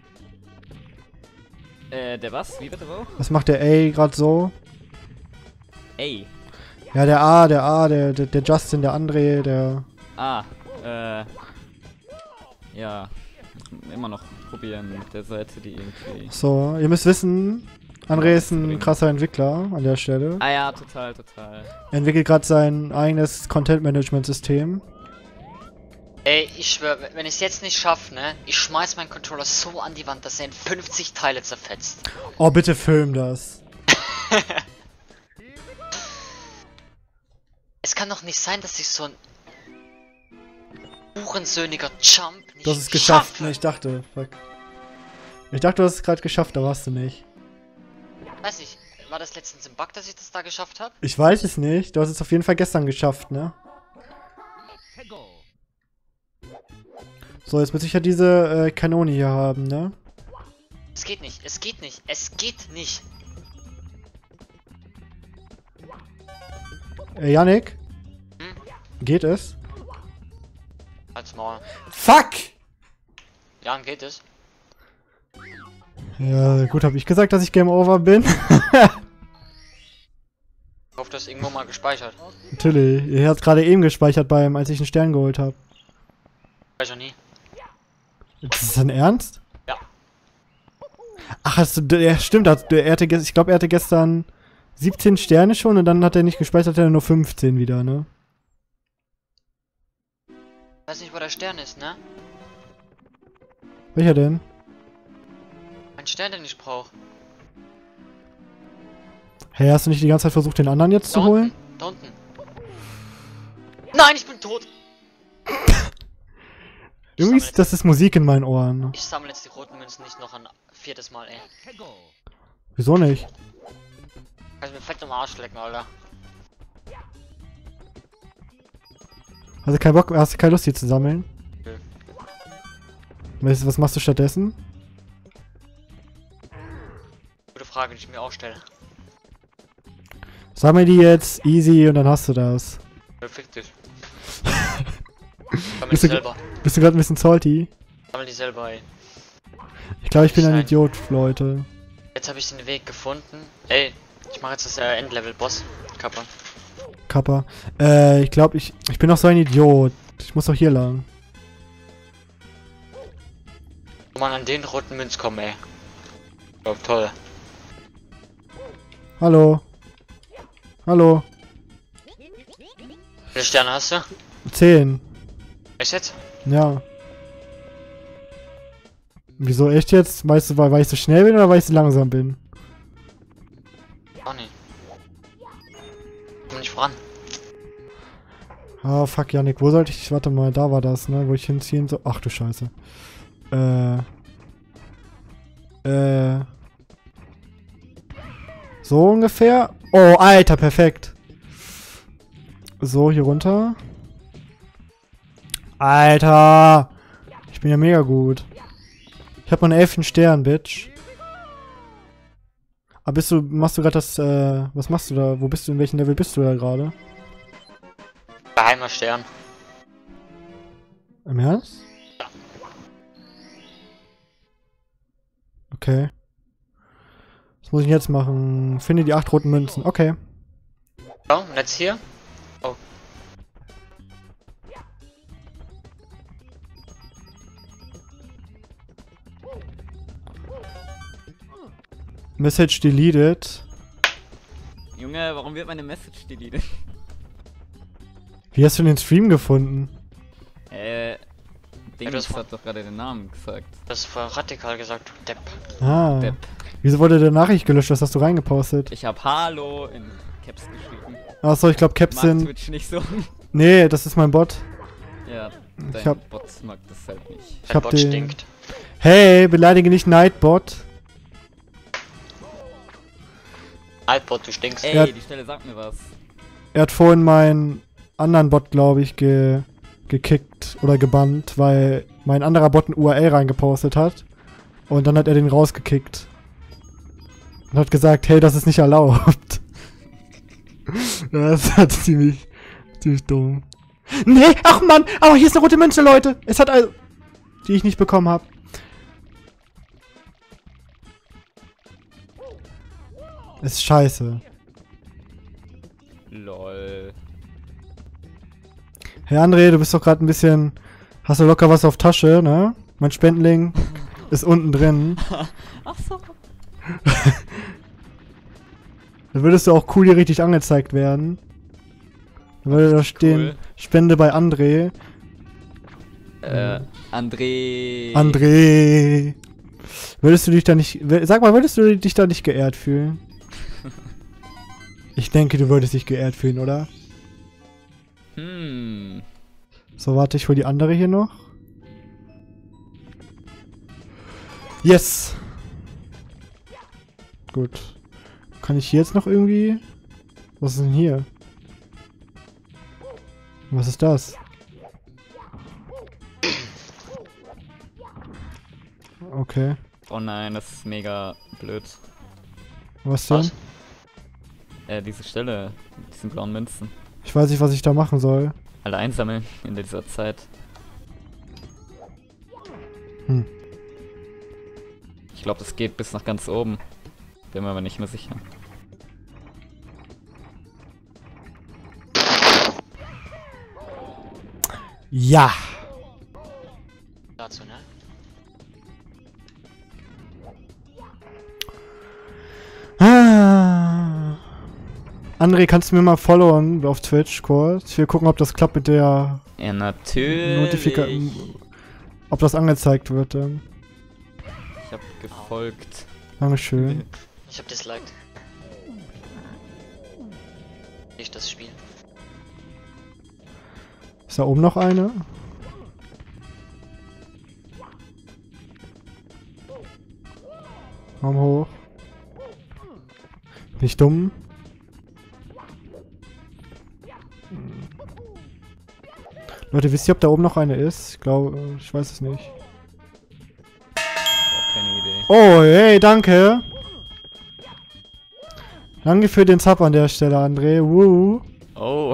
Äh, der was? Wie bitte wo? Was macht der A gerade so? Ey. Ja, der A, der A, der, der, der Justin, der André, der... Ah, äh. Ja. Immer noch probieren mit der Seite, die irgendwie. So, ihr müsst wissen, André ist ein krasser Entwickler an der Stelle. Ah ja, total, total. Er entwickelt gerade sein eigenes Content-Management-System. Ey, ich schwör, wenn ich es jetzt nicht schaffe, ne, ich schmeiß meinen Controller so an die Wand, dass er in fünfzig Teile zerfetzt. Oh, bitte film das. Es kann doch nicht sein, dass ich so ein hurensöhniger Jump nicht Du hast es geschafft. schaffe. Ne, ich dachte, fuck. Ich dachte, du hast es gerade geschafft, aber hast du nicht. Weiß nicht, war das letztens im Bug, dass ich das da geschafft habe? Ich weiß es nicht. Du hast es auf jeden Fall gestern geschafft, ne? So, jetzt muss ich ja diese äh, Kanone hier haben, ne? Es geht nicht, es geht nicht, es geht nicht. Äh, Yannick? Hm? Geht es? Als Maul. Fuck! Jan, geht es? Ja, gut, habe ich gesagt, dass ich Game Over bin? Ich hoffe, du hast irgendwo mal gespeichert. Natürlich. Er hat gerade eben gespeichert beim, als ich einen Stern geholt habe. Speicher nie. Ist das dein Ernst? Ja. Ach, hast du, ja, stimmt, hat, er hatte, ich glaube, er hatte gestern siebzehn Sterne schon und dann hat er nicht gespeichert, hat er nur fünfzehn wieder, ne? Ich weiß nicht, wo der Stern ist, ne? Welcher denn? Ein Stern, den ich brauche. Hey, hast du nicht die ganze Zeit versucht, den anderen jetzt Da zu holen? unten, da unten. Nein, ich bin tot! Irgendwie sammle ist das ist Musik in meinen Ohren. Ich sammle jetzt die roten Münzen nicht noch ein viertes Mal, ey. Wieso nicht? Kannst mir fett am Arsch lecken, Alter. Hast du keinen Bock, hast du keine Lust, die zu sammeln? Nö. Weißt du, was machst du stattdessen? Gute Frage, die ich mir auch stelle. Sammel die jetzt, easy, und dann hast du das. Nö, fick dich. Sammel die Bist du, selber. bist du gerade ein bisschen salty? Sammel die selber, ey. Ich glaube, ich bin ein Nein. Idiot, Leute. Jetzt habe ich den Weg gefunden. Ey, ich mache jetzt das äh, Endlevel-Boss. Kappa. Kappa. Äh, ich glaube, ich, ich bin doch so ein Idiot. Ich muss doch hier lang. Wo man an den roten Münz kommen, ey. Oh, toll. Hallo. Hallo. Wie viele Sterne hast du? Zehn. Echt jetzt? Ja. Wieso echt jetzt? Weißt du, weil, weil ich so schnell bin oder weil ich so langsam bin? Auch nicht. Komm nicht voran. Ah, fuck, Yannick, wo sollte ich... Warte mal, da war das, ne? Wo ich hinziehen so... Ach du Scheiße. Äh... Äh... So ungefähr? Oh, Alter, perfekt. So, hier runter. Alter! Ich bin ja mega gut. Ich hab meinen elften Stern, Bitch. Aber bist du... Machst du gerade das... Äh... Was machst du da? Wo bist du? In welchem Level bist du da gerade? Geheimer Stern. Im Ernst? Okay. Was muss ich jetzt machen? Finde die acht roten Münzen. Okay. So, und jetzt hier. Oh. Message deleted. Junge, warum wird meine Message deleted? Wie hast du den Stream gefunden? Äh, Dings das war- hat doch gerade den Namen gesagt. Das ist voll radikal gesagt, du Depp. Ah. Depp. Wieso wurde der Nachricht gelöscht? Was hast du reingepostet? Ich hab Hallo in Caps geschrieben. Achso, ich glaube Caps Mag sind... Twitch nicht so. Nee, das ist mein Bot. Ja, dein Ich hab- Bot mag das halt nicht. Ich Dein hab Bot den... stinkt. Hey, beleidige nicht Nightbot. Nightbot, du stinkst. Ey, Ja. die Stelle sagt mir was. Er hat vorhin meinen anderen Bot, glaube ich, ge gekickt oder gebannt, weil mein anderer Bot ein U R L reingepostet hat. Und dann hat er den rausgekickt. Und hat gesagt, hey, das ist nicht erlaubt. Das hat ziemlich, ziemlich dumm. Nee, ach Mann, aber hier ist eine rote Münze, Leute. Es hat also, die ich nicht bekommen habe. Ist scheiße. Lol. Hey André, du bist doch gerade ein bisschen, hast du locker was auf Tasche, ne? Mein Spendling ist unten drin. Ach so. Da würdest du auch cool hier richtig angezeigt werden. Da würde da stehen, Cool. Spende bei André. Äh, André. André. Würdest du dich da nicht, sag mal, würdest du dich da nicht geehrt fühlen? Ich denke, du würdest dich geehrt fühlen, oder? Hm. So, warte, ich hol die andere hier noch. Yes! Gut. Kann ich hier jetzt noch irgendwie... Was ist denn hier? Was ist das? Okay. Oh nein, das ist mega blöd. Was denn? Was? Äh, diese Stelle, mit diesen blauen Münzen. Ich weiß nicht, was ich da machen soll. Alle einsammeln in dieser Zeit. Hm. Ich glaube, das geht bis nach ganz oben. Bin mir aber nicht mehr sicher. Ja! Dazu, ne? Ah. André, kannst du mir mal followen auf Twitch kurz? Ich will gucken, ob das klappt mit der Ja, natürlich. Notifika... Ob das angezeigt wird. Ähm. Ich hab gefolgt. Dankeschön. Ich hab disliked. Nicht das Spiel. Ist da oben noch eine? Arm hoch. Nicht dumm. Leute, wisst ihr, ob da oben noch eine ist? Ich glaube, ich weiß es nicht. Auch keine Idee. Oh, hey, danke. Danke für den Sub an der Stelle, André. Woo. Oh.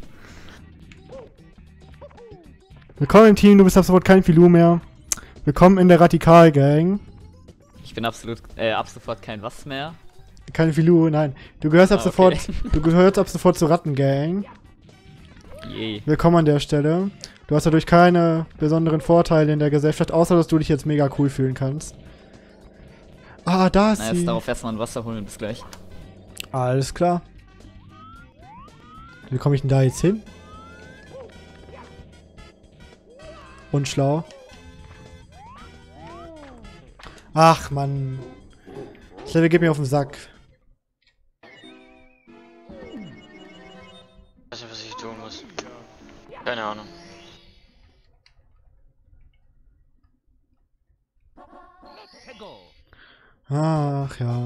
Willkommen im Team, du bist ab sofort kein Filou mehr. Willkommen in der Radikal-Gang. Ich bin absolut, äh, ab sofort kein was mehr. Kein Filou, nein. Du gehörst ab Ah, sofort, okay. du gehörst ab sofort zur Rattengang. Je. Willkommen an der Stelle. Du hast dadurch keine besonderen Vorteile in der Gesellschaft, außer dass du dich jetzt mega cool fühlen kannst. Ah, da ist Na, jetzt sie. darauf erstmal ein Wasser holen, bis gleich. Alles klar. Wie komme ich denn da jetzt hin? Unschlau. Ach, Mann. Das Level geht mir auf den Sack. Ich weiß nicht, was ich tun muss. Keine Ahnung. Ach ja.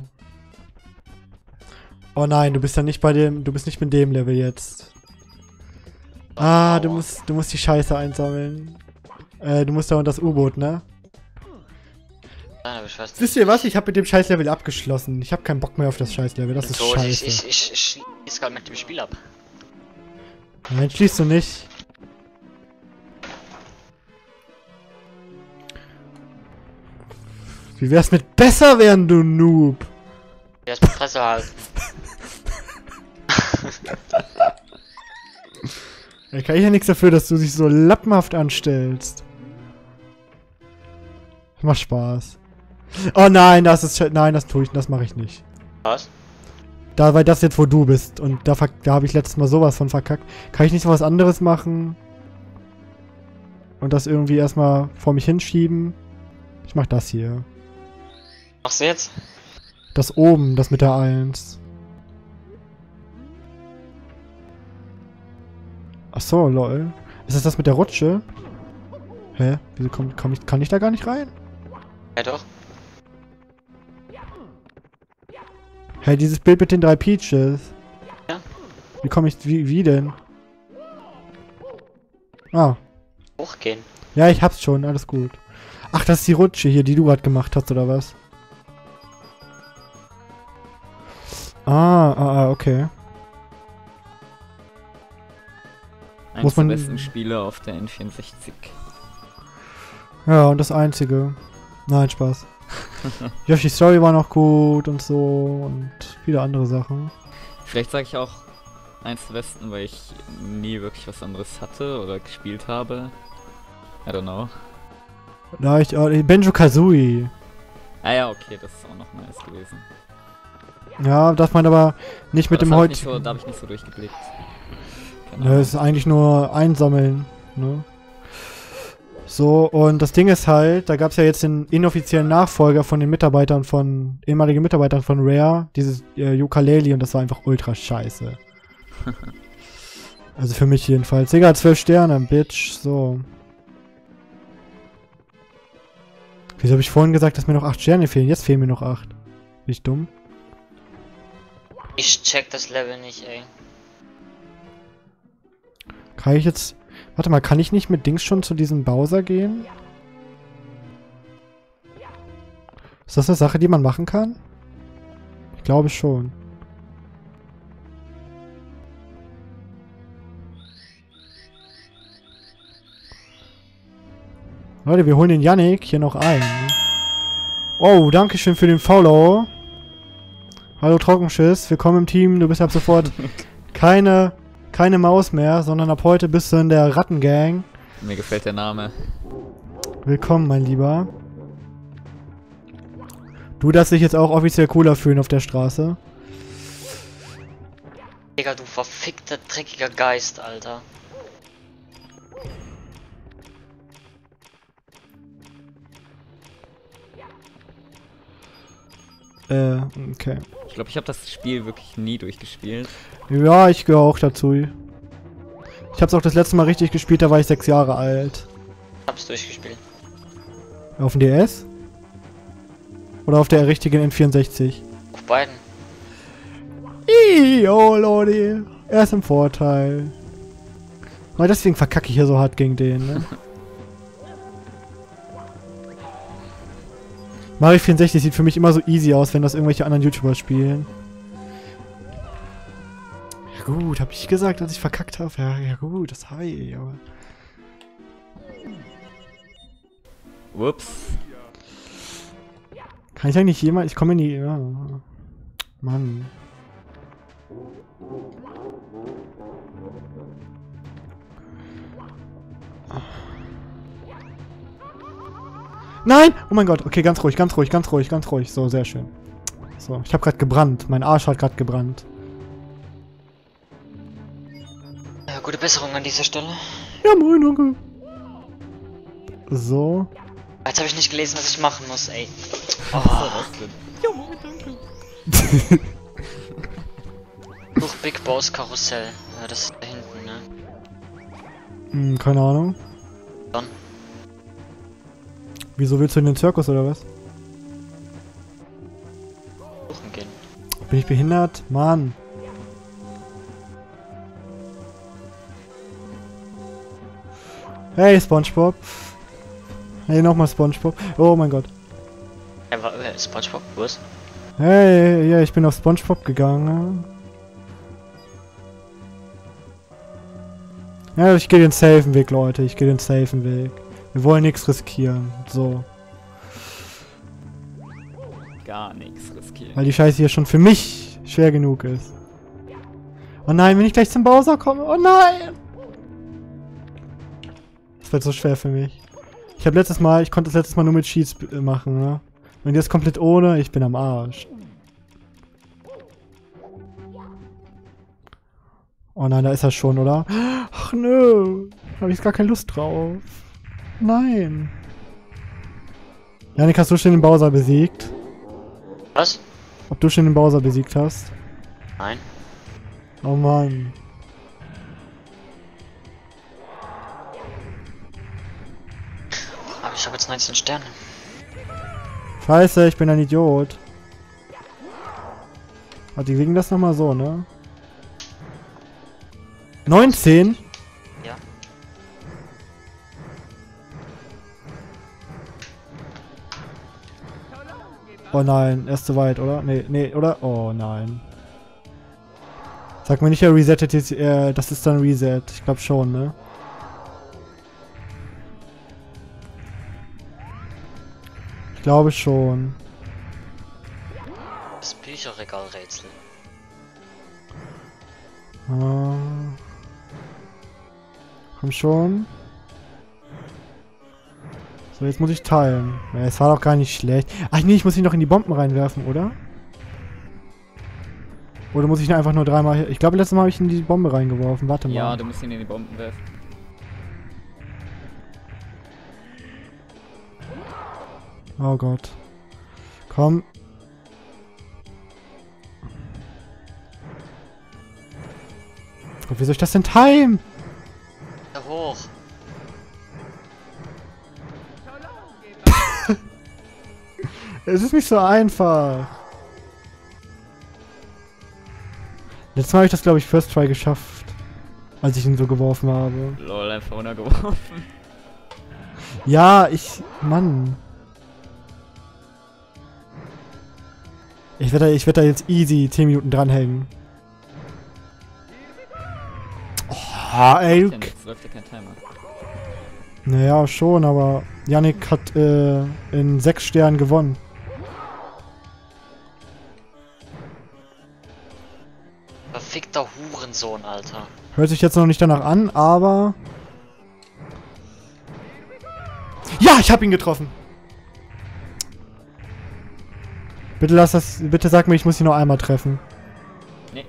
Oh nein, du bist ja nicht bei dem, du bist nicht mit dem Level jetzt. Ah, du musst, du musst die Scheiße einsammeln. Äh, du musst da unter das U-Boot, ne? Nein, aber ich weiß nicht. Wisst ihr was? Ich habe mit dem Scheiß-Level abgeschlossen. Ich habe keinen Bock mehr auf das Scheiß-Level. Das ist Tot, ich, scheiße. ich, ich, ich schließe gerade mit dem Spiel ab. Nein, schließt du nicht. Wie wär's mit besser werden, du Noob? Erst mal Fresse halten. Da kann ich ja nichts dafür, dass du dich so lappenhaft anstellst. Macht Spaß. Oh nein, das ist sch- nein, das tue ich, das mache ich nicht. Was? Da, weil das jetzt wo du bist und da, verk- da habe ich letztes Mal sowas von verkackt. Kann ich nicht was anderes machen? Und das irgendwie erstmal vor mich hinschieben? Ich mach das hier. Machst du jetzt? Das oben, das mit der eins. Ach so, lol. Ist das das mit der Rutsche? Hä? Wieso komm, komm ich, kann ich da gar nicht rein? Ja doch. Hä, dieses Bild mit den drei Peaches. Ja. Wie komme ich, wie, wie denn? Ah. Hochgehen. Ja, ich hab's schon, alles gut. Ach, das ist die Rutsche hier, die du gerade gemacht hast, oder was? Ah, ah, ah, okay. Eins Muss der man- besten Spiele auf der N vierundsechzig. Ja, und das einzige. Nein, Spaß. Yoshi Story war noch gut und so und viele andere Sachen. Vielleicht sage ich auch eins der besten, weil ich nie wirklich was anderes hatte oder gespielt habe. I don't know. Da ich, äh, Banjo-Kazooie. Ah ja, okay, das ist auch noch nice gewesen. Ja, darf man aber nicht mit Aber dem das hab ich nicht heutigen... so, da habe ich nicht so durchgeblickt. Keine Ne, Ahnung. es ist eigentlich nur einsammeln, ne? So, und das Ding ist halt, da gab es ja jetzt den inoffiziellen Nachfolger von den Mitarbeitern von, ehemaligen Mitarbeitern von Rare, dieses äh, Yooka-Laylee, und das war einfach ultra scheiße. Also für mich jedenfalls. Egal, zwölf Sterne, Bitch, so. Wieso habe ich vorhin gesagt, dass mir noch acht Sterne fehlen? Jetzt fehlen mir noch acht. Bin ich dumm? Ich check das Level nicht, ey. Kann ich jetzt... Warte mal, kann ich nicht mit Dings schon zu diesem Bowser gehen? Ist das eine Sache, die man machen kann? Ich glaube schon. Leute, wir holen den Yannick hier noch ein. Oh, danke schön für den Follow. Hallo Trockenschiss, willkommen im Team. Du bist ab sofort keine... Keine Maus mehr, sondern ab heute bist du in der Rattengang. Mir gefällt der Name. Willkommen, mein Lieber. Du darfst dich jetzt auch offiziell cooler fühlen auf der Straße. Digga, du verfickter, dreckiger Geist, Alter. Äh, okay. Ich glaube, ich habe das Spiel wirklich nie durchgespielt. Ja, ich gehöre auch dazu. Ich hab's auch das letzte Mal richtig gespielt, da war ich sechs Jahre alt. Hab's durchgespielt. Auf dem D S? Oder auf der richtigen N vierundsechzig? Auf beiden. Ih, oh Leute. Er ist im Vorteil. Aber deswegen verkacke ich hier so hart gegen den, ne? Mario vierundsechzig sieht für mich immer so easy aus, wenn das irgendwelche anderen YouTuber spielen. Ja gut, hab ich gesagt, dass ich verkackt habe? Ja, ja gut, das habe ich, aber... Whoops. Kann ich eigentlich jemand... Ich komme in die... Ja. Mann. Nein! Oh mein Gott. Okay, ganz ruhig, ganz ruhig, ganz ruhig, ganz ruhig. So, sehr schön. So, ich habe gerade gebrannt. Mein Arsch hat gerade gebrannt. Ja, gute Besserung an dieser Stelle. Ja, moin, danke. So. Jetzt habe ich nicht gelesen, was ich machen muss, ey. Was war das denn? Ja, moin, danke. Such Big Boss Karussell. Ja, das ist da hinten, ne? Hm, keine Ahnung. Dann. Wieso willst du in den Zirkus oder was? Suchen gehen. Bin ich behindert? Mann. Hey, SpongeBob. Hey, nochmal SpongeBob. Oh mein Gott. Er war äh, SpongeBob, was? Hey, ja, ich bin auf SpongeBob gegangen. Ja, ich gehe den safen Weg, Leute. Ich gehe den safen Weg. Wir wollen nichts riskieren. So. Gar nichts riskieren. Weil die Scheiße hier schon für mich schwer genug ist. Oh nein, wenn ich gleich zum Bowser komme. Oh nein! Das wird so schwer für mich. Ich habe letztes Mal, ich konnte das letztes Mal nur mit Cheats machen, ne? Und jetzt komplett ohne, ich bin am Arsch. Oh nein, da ist er schon, oder? Ach nö, da habe ich gar keine Lust drauf. Nein. Janik, hast du schon den Bowser besiegt? Was? Ob du schon den Bowser besiegt hast? Nein. Oh Mann. Aber ich habe jetzt neunzehn Sterne. Scheiße, ich bin ein Idiot. Warte, die kriegen das nochmal so, ne? neunzehn? Ja. Oh nein, er ist zu weit, oder? Nee, nee, oder? Oh nein. Sag mir nicht, er resettet jetzt, äh, das ist dann Reset. Ich glaube schon, ne? Ich glaube schon. Das Bücherregalrätsel. Ah. Komm schon. So, jetzt muss ich teilen. Ja, es war doch gar nicht schlecht. Ach nee, ich muss ihn noch in die Bomben reinwerfen, oder? Oder muss ich ihn einfach nur dreimal... Ich glaube, letztes Mal habe ich ihn in die Bombe reingeworfen. Warte mal. Ja, du musst ihn in die Bomben werfen. Oh Gott. Komm. Gott, wie soll ich das denn timen? Da hoch. Es ist nicht so einfach. Letztes Mal habe ich das, glaube ich, First Try geschafft. Als ich ihn so geworfen habe. Lol, einfach runtergeworfen. Ja, ich... Mann. Ich werde da, ich werd da jetzt easy zehn Minuten dranhängen. Oh, ey. Denn Du... jetzt läuft ja kein Timer. Naja, schon, aber Yannick hat äh, in sechs Sternen gewonnen. Verfickter Hurensohn, Alter. Hört sich jetzt noch nicht danach an, aber... Ja, ich hab ihn getroffen! Bitte lass das... Bitte sag mir, ich muss ihn noch einmal treffen. Nee.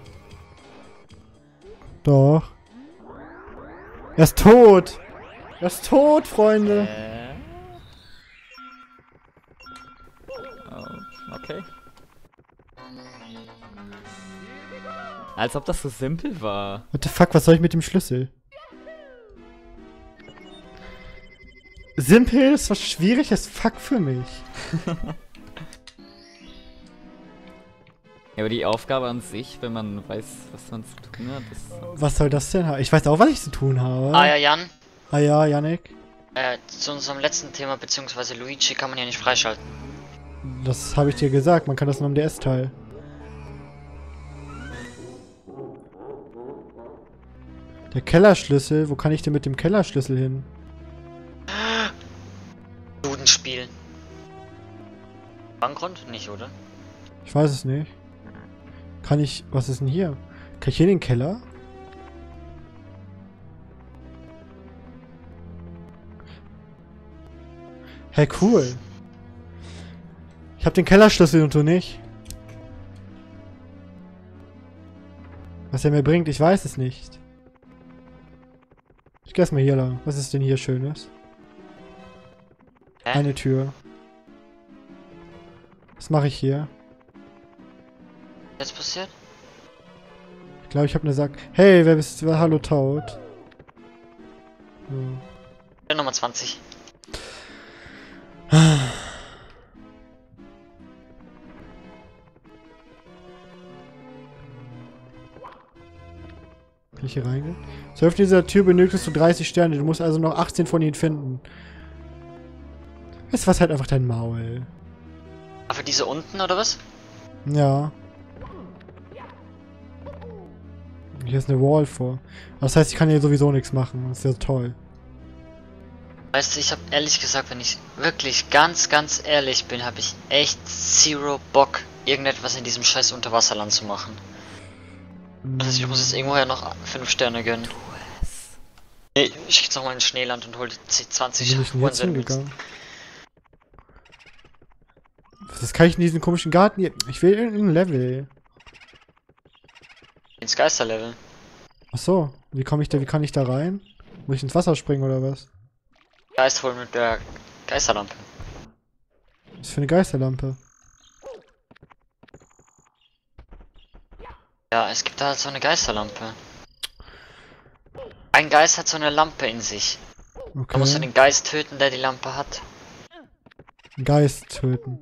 Doch. Er ist tot! Er ist tot, Freunde! Äh. Oh, okay. Als ob das so simpel war. What the fuck, was soll ich mit dem Schlüssel? Simpel ist was schwieriges Fuck für mich. Ja, aber die Aufgabe an sich, wenn man weiß, was man zu tun hat, ist... Was soll das denn haben? Ich weiß auch, was ich zu tun habe. Ah ja, Jan. Ah ja, Yannick. Äh, zu unserem letzten Thema, beziehungsweise Luigi kann man ja nicht freischalten. Das habe ich dir gesagt, man kann das nur im D S-Teil. Der Kellerschlüssel, wo kann ich denn mit dem Kellerschlüssel hin? Judenspiel. Bankgrund? Nicht, oder? Ich weiß es nicht. Kann ich... Was ist denn hier? Kann ich hier in den Keller? Hey, cool. Ich habe den Kellerschlüssel und du nicht. Was er mir bringt, ich weiß es nicht. Ich geh erstmal hier lang. Was ist denn hier Schönes? Hä? Eine Tür. Was mache ich hier? Jetzt passiert? Ich glaube, ich habe eine Sack. Hey, wer bist du? Hallo, Taut. So. Ja, Nummer zwanzig. Kann ich hier reingehen? Zur Öffnung dieser Tür benötigst du dreißig Sterne. Du musst also noch achtzehn von ihnen finden. Weißt du was, halt einfach dein Maul. Ah, für diese unten, oder was? Ja. Hier ist eine Wall vor. Das heißt, ich kann hier sowieso nichts machen. Das ist ja toll. Weißt du, ich habe ehrlich gesagt, wenn ich wirklich ganz, ganz ehrlich bin, habe ich echt zero Bock, irgendetwas in diesem scheiß Unterwasserland zu machen. Das heißt, ich muss jetzt irgendwoher noch fünf Sterne gönnen. Nee, ich geh jetzt noch mal ins Schneeland und hol die zwanzig Wo bin ich denn jetzt Uhren. hingegangen? Was kann ich in diesem komischen Garten hier? Ich will irgendein Level. Ins Geisterlevel. Ach so, wie komme ich da, wie kann ich da rein? Muss ich ins Wasser springen oder was? Geist holen mit der Geisterlampe. Was ist für eine Geisterlampe? Ja, es gibt da halt so eine Geisterlampe. Ein Geist hat so eine Lampe in sich. Da musst du Okay. den Geist töten, der die Lampe hat. Geist töten.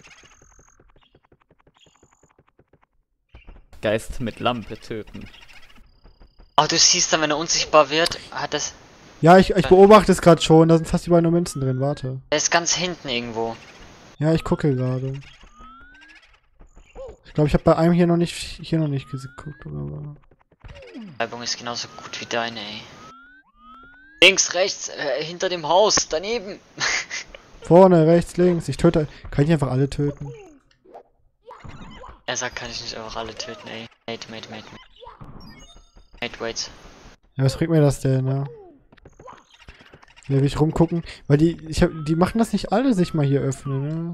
Geist mit Lampe töten. Aber du siehst dann, wenn er unsichtbar wird, hat das... Ja, ich, ich beobachte es gerade schon. Da sind fast überall nur Münzen drin. Warte. Er ist ganz hinten irgendwo. Ja, ich gucke gerade. Ich glaube, ich habe bei einem hier noch nicht hier noch nicht geguckt, oder? Beschreibung ist genauso gut wie deine, ey. Links, rechts, äh, hinter dem Haus, daneben. Vorne, rechts, links. Ich töte. Kann ich einfach alle töten? Er sagt, kann ich nicht einfach alle töten, ey. Mate, mate, mate, mate. Mate, wait. Ja, was bringt mir das denn, ja? Hier will ich rumgucken. Weil die, ich hab, die machen das nicht alle, sich mal hier öffnen, ne?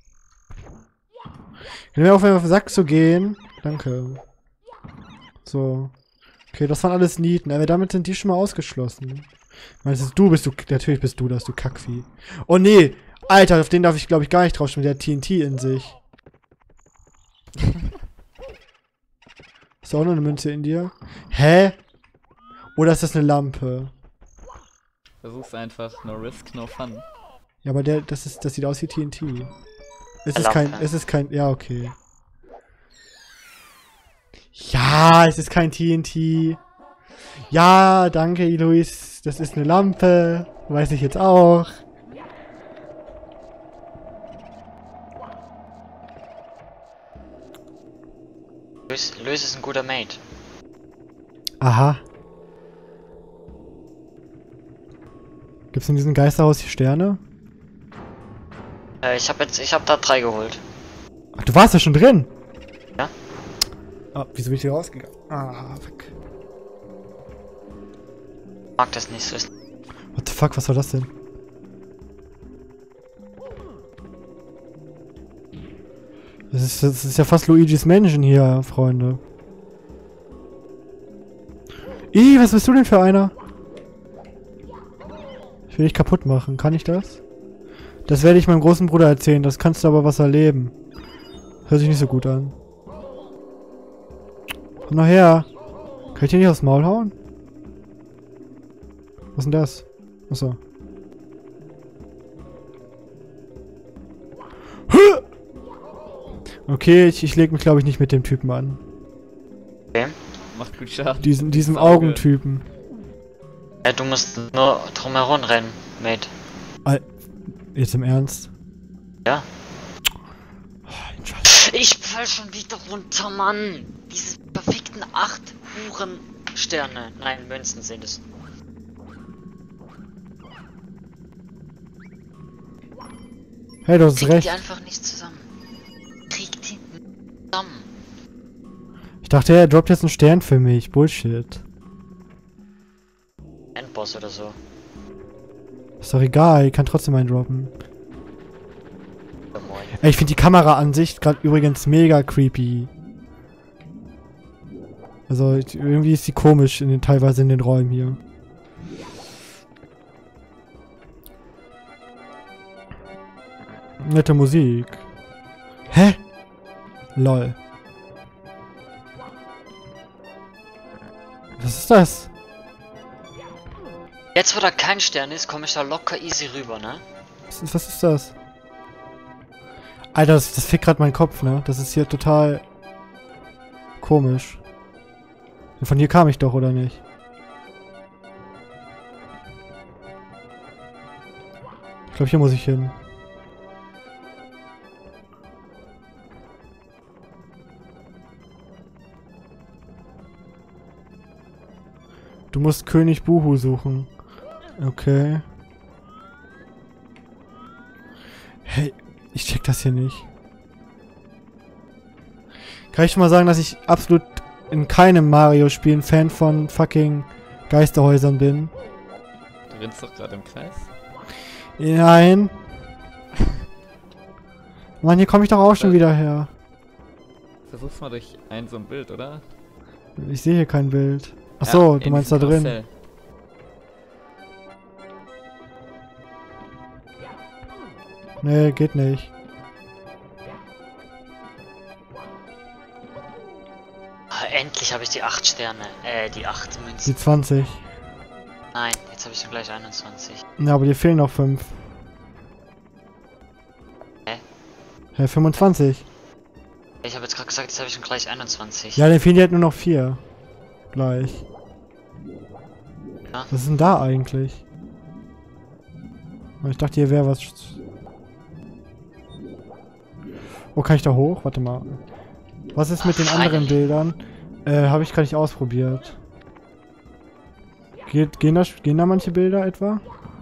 Können wir aufhören, auf den Sack zu gehen? Danke. So. Okay, das waren alles Nieten, aber damit sind die schon mal ausgeschlossen. Meinst du, bist du, natürlich bist du das, du Kackvieh. Oh nee, Alter, auf den darf ich glaube ich gar nicht drauf stimmen, der hat T N T in sich. Ist auch noch eine Münze in dir? Hä? Oder ist das eine Lampe? Versuch's einfach, no risk, no fun. Ja, aber der, das ist, das sieht aus wie T N T. Es ist Lampe. kein, es ist kein, ja, okay. Ja, es ist kein T N T. Ja, danke, Luis. Das ist eine Lampe. Weiß ich jetzt auch. Luis, Luis ist ein guter Mate. Aha. Gibt's in diesem Geisterhaus die Sterne? Äh, ich hab jetzt, ich hab da drei geholt. Ach, du warst ja schon drin. Ja? Ah, wieso bin ich hier rausgegangen? Ah, fuck. Mag das nicht, so ist. What the fuck, was war das denn? Das ist, das ist ja fast Luigi's Mansion hier, Freunde. Ih, was bist du denn für einer? Ich will dich kaputt machen, kann ich das? Das werde ich meinem großen Bruder erzählen, das kannst du aber was erleben. Hört sich nicht so gut an. Komm noch her. Kann ich dir nicht aufs Maul hauen? Was ist denn das? Achso. Okay, ich, ich leg mich glaube ich nicht mit dem Typen an. Okay. Macht gut Schaden. Diesen, diesem Das Auge. Augentypen. Ja, du musst nur drumherum rennen, Mate. Al Jetzt im Ernst? Ja. Oh, Scheiße. Ich fall schon wieder runter, Mann. Diese perfekten acht Hurensterne. Nein, Münzen sind es. Hey, du hast Krieg recht. die einfach nicht zusammen. Krieg die nicht zusammen. Ich dachte, er droppt jetzt einen Stern für mich. Bullshit. Endboss oder so. Ist doch egal, ich kann trotzdem einen droppen. Ja, moin. Ey, ich finde die Kameraansicht gerade übrigens mega creepy. Also, ich, irgendwie ist sie komisch in den, teilweise in den Räumen hier. Nette Musik. Hä? Lol. Was ist das? Jetzt, wo da kein Stern ist, komme ich da locker easy rüber, ne? Was ist, was ist das? Alter, das, das fickt gerade meinen Kopf, ne? Das ist hier total komisch. Von hier kam ich doch, oder nicht? Ich glaube, hier muss ich hin. Du musst König Buhu suchen. Okay. Hey, ich check das hier nicht. Kann ich schon mal sagen, dass ich absolut in keinem Mario-Spiel ein Fan von fucking Geisterhäusern bin? Du rennst doch gerade im Kreis. Nein. Mann, hier komme ich doch auch schon wieder her. Versuch's mal durch ein so ein Bild, oder? Ich sehe hier kein Bild. Achso, Ja, du in meinst da diesem drin. Karussell. Nee, geht nicht. Ah, endlich habe ich die acht Sterne. Äh, die acht Die Münzen. zwanzig. Nein, jetzt habe ich schon gleich einundzwanzig. Ja, aber dir fehlen noch fünf. Hä? Hä, fünfundzwanzig. Ich habe jetzt gerade gesagt, jetzt habe ich schon gleich einundzwanzig. Ja, dann fehlen dir halt nur noch vier. Gleich. Ja. Was ist denn da eigentlich? Ich dachte, hier wäre was. Oh, kann ich da hoch? Warte mal. Was ist mit den anderen Finally. Bildern? Äh, habe ich gar nicht ausprobiert. Geht, gehen, da, gehen da manche Bilder etwa?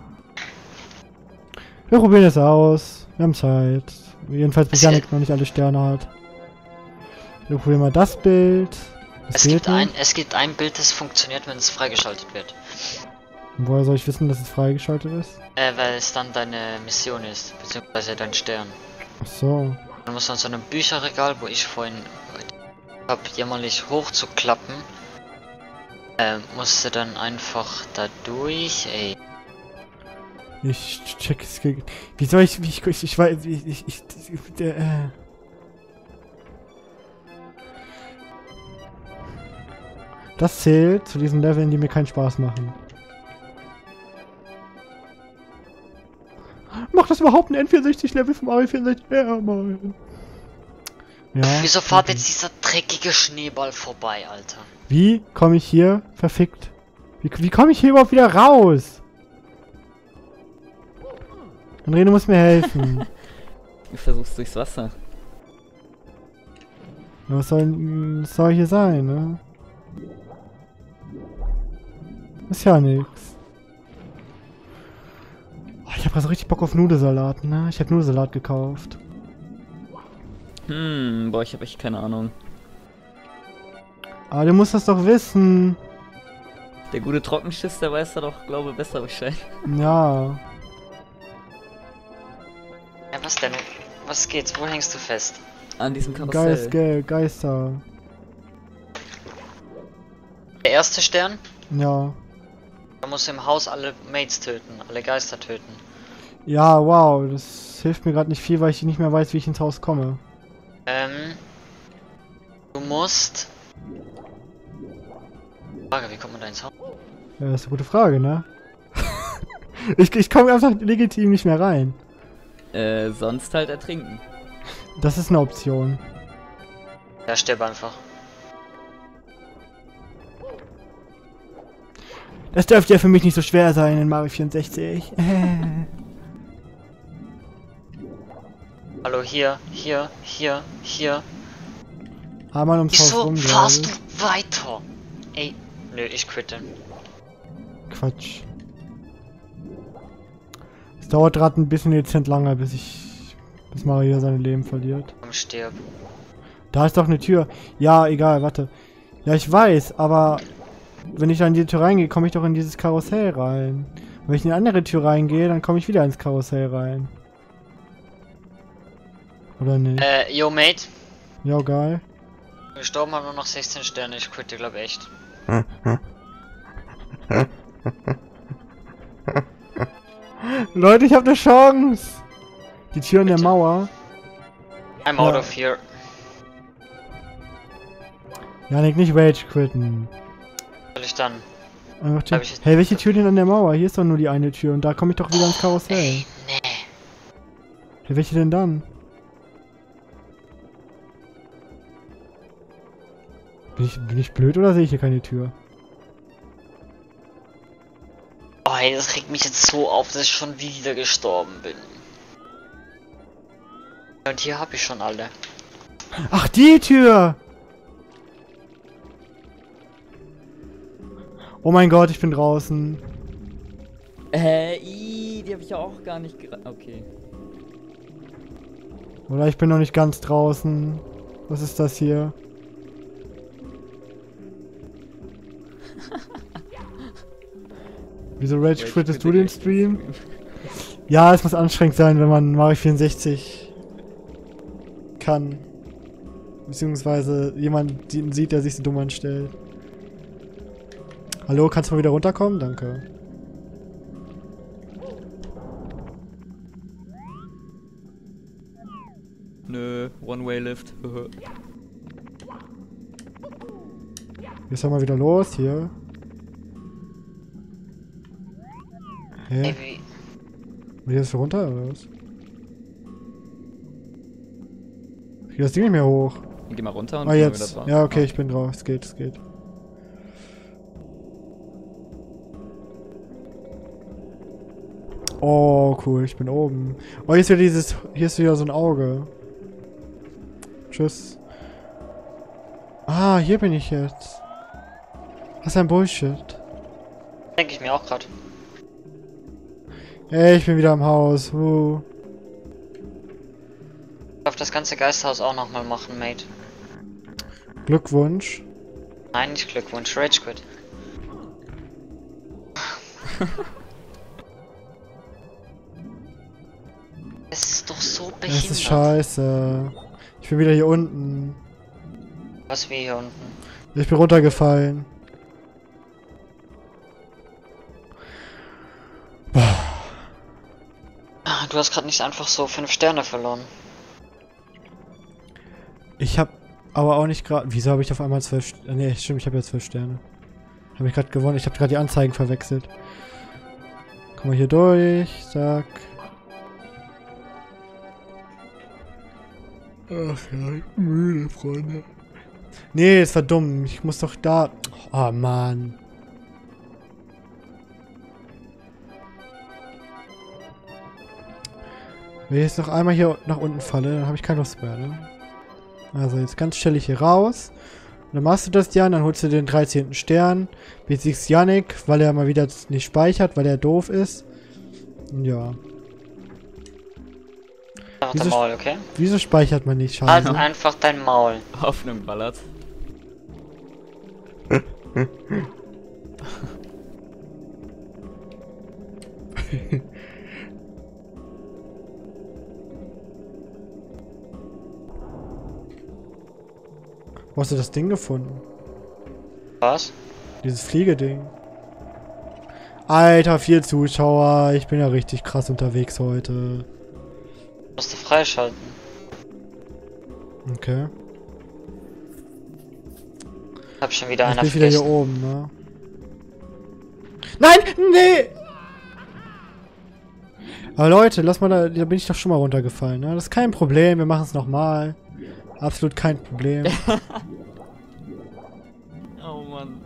Wir probieren es aus. Wir haben Zeit. Jedenfalls bis Janik noch nicht alle Sterne hat. Wir probieren mal das Bild. Das Es gibt, ein, es gibt ein Bild, das funktioniert, wenn es freigeschaltet wird. Und woher soll ich wissen, dass es freigeschaltet ist? Äh, weil es dann deine Mission ist, beziehungsweise dein Stern. Ach so. Du musst an so einem Bücherregal, wo ich vorhin hab, jämmerlich hochzuklappen, äh, musst du dann einfach da durch, ey. Ich check es. Wie soll ich. Wie ich, ich, ich weiß. Ich. ich, ich der, äh. Das zählt zu diesen Leveln, die mir keinen Spaß machen. Macht das überhaupt ein N vierundsechzig Level vom A E vierundsechzig? Ja, mal. Ja. Wieso fährt jetzt dieser dreckige Schneeball vorbei, Alter? Wie komme ich hier verfickt? Wie, wie komme ich hier überhaupt wieder raus? André, du musst mir helfen. Du versuchst durchs Wasser. Ja, was soll, was soll hier sein, ne? Ist ja nix. Oh, ich hab grad so richtig Bock auf Nudelsalat, ne? Ich hab Nudelsalat gekauft. Hm, boah, ich hab echt keine Ahnung. Aber du musst das doch wissen. Der gute Trockenschiss, der weiß da doch, glaube ich, besser Bescheid. Ja. Ja, was denn? Was geht's? Wo hängst du fest? An diesem Karussell. Geist, Ge Geister. Der erste Stern? Ja. Da musst du im Haus alle Mates töten, alle Geister töten. Ja, wow. Das hilft mir gerade nicht viel, weil ich nicht mehr weiß, wie ich ins Haus komme. Ähm. Du musst. Frage, wie kommt man da ins Haus? Ja, das ist eine gute Frage, ne? ich ich komme einfach legitim nicht mehr rein. Äh, sonst halt ertrinken. Das ist eine Option. Ja, stirb einfach. Das dürfte ja für mich nicht so schwer sein in Mario vierundsechzig. Hallo, hier, hier, hier, hier. Einmal ums Haus Wieso rum, fahrst glaube du weiter? Ey, nö, ich quitte. ich. Quatsch. Es dauert gerade ein bisschen dezent lange, bis ich... bis Mario sein Leben verliert. Komm, stirb. Da ist doch eine Tür. Ja, egal, warte. Ja, ich weiß, aber... wenn ich da in die Tür reingehe, komme ich doch in dieses Karussell rein. Und wenn ich in eine andere Tür reingehe, dann komme ich wieder ins Karussell rein. Oder nicht? Äh, yo, Mate. Ja, geil. Gestorben haben nur noch sechzehn Sterne, ich quitte, glaub echt. Leute, ich habe eine Chance! Die Tür in der Bitte. Mauer. I'm Ja. out of here. Janik, nicht Rage quitten. Soll ich dann? Einfach die... Hab ich jetzt- Hey, welche Tür denn an der Mauer? Hier ist doch nur die eine Tür und da komme ich doch wieder ins Karussell. Ey, nee. Hey, welche denn dann? Bin ich, bin ich blöd oder sehe ich hier keine Tür? Oh, ey, das regt mich jetzt so auf, dass ich schon wieder gestorben bin. Und hier habe ich schon alle. Ach, die Tür! Oh mein Gott, ich bin draußen. Äh, ii, die habe ich ja auch gar nicht gera... Okay. Oder ich bin noch nicht ganz draußen. Was ist das hier? Wieso Rage quittest du den Stream? Ja, es muss anstrengend sein, wenn man Mario vierundsechzig kann. Beziehungsweise jemand die- sieht, der sich so dumm anstellt. Hallo, kannst du mal wieder runterkommen? Danke. Nö, One-Way-Lift. Jetzt haben wir wieder los hier. Hä? Ey, wie... Will ich jetzt runter oder was? Ich krieg das Ding nicht mehr hoch. Geh mal runter und Ah, komm mal jetzt. wieder drauf. Ja, okay, ich bin drauf. Es geht, es geht. Oh, cool, ich bin oben. Oh, hier ist wieder dieses... Hier ist wieder so ein Auge. Tschüss. Ah, hier bin ich jetzt. Was ein Bullshit. Denke ich mir auch gerade. Ey, ich bin wieder im Haus. Uh. Ich darf das ganze Geisterhaus auch nochmal machen, Mate. Glückwunsch. Nein, nicht Glückwunsch, Rage Quit. Es ist doch so behindert. Das ist scheiße. Ich bin wieder hier unten. Was wie hier unten? Ich bin runtergefallen. Du hast gerade nicht einfach so fünf Sterne verloren. Ich hab aber auch nicht gerade... Wieso habe ich auf einmal zwölf... St nee, stimmt, ich habe ja zwölf Sterne. Habe ich gerade gewonnen. Ich habe gerade die Anzeigen verwechselt. Komm mal hier durch. Zack. Ach ja, ich bin müde, Freunde. Nee, das war dumm. Ich muss doch da... Oh, Mann. Wenn ich jetzt noch einmal hier nach unten falle, dann habe ich keine Lust mehr, ne? Also jetzt ganz schnell hier raus. Und dann machst du das, Jan, dann holst du den dreizehnten Stern. Besiegst Yannick, weil er mal wieder nicht speichert, weil er doof ist. Und ja. Einfach Wieso, dein Maul, okay? wieso speichert man nicht? Halt Schade. einfach dein Maul. Auf einem Ballert. Wo hast du das Ding gefunden? Was? Dieses Fliegeding. Alter, vier Zuschauer. Ich bin ja richtig krass unterwegs heute. Musst du freischalten. Okay. Hab schon wieder Ich einer bin wieder hier vergessen. oben, ne? Nein! Nee! Aber Leute, lass mal da, da bin ich doch schon mal runtergefallen, ne? Das ist kein Problem, wir machen es nochmal. Absolut kein Problem. Oh Mann.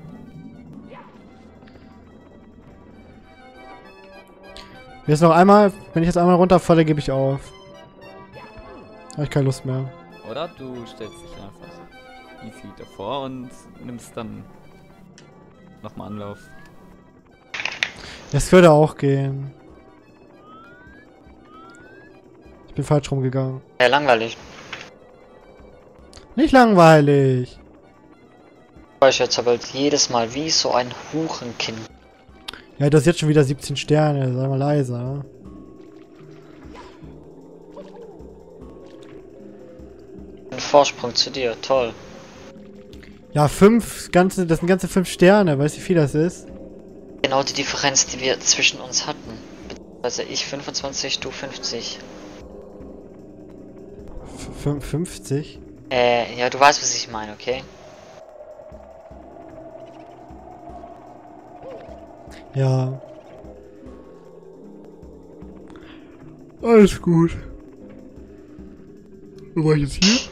Jetzt noch einmal, wenn ich jetzt einmal runterfalle, gebe ich auf. Habe ich keine Lust mehr. Oder du stellst dich einfach easy davor und nimmst dann nochmal Anlauf. Das würde auch gehen. Ich bin falsch rumgegangen. Ja, langweilig. Nicht langweilig. Ich jetzt aber jedes Mal wie so ein Hurenkind. Ja, das ist jetzt schon wieder siebzehn Sterne. Sei mal leiser. Ne? Ein Vorsprung zu dir, toll. Ja, fünf, ganze, das sind ganze fünf Sterne. Weißt du, wie viel das ist? Genau die Differenz, die wir zwischen uns hatten. Also ich fünfundzwanzig, du fünfzig. F fünfzig? Äh, ja, du weißt, was ich meine, okay? Ja. Alles gut. Wo war ich jetzt hier?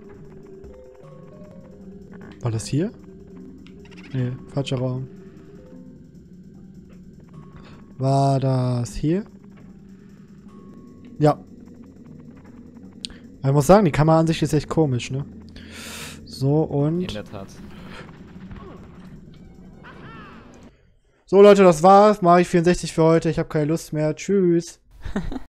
War das hier? Nee, falscher Raum. War das hier? Ja. Ich muss sagen, die Kameraansicht ist echt komisch, ne? So, und... In der Tat. So, Leute, das war's. Mario vierundsechzig für heute. Ich habe keine Lust mehr. Tschüss.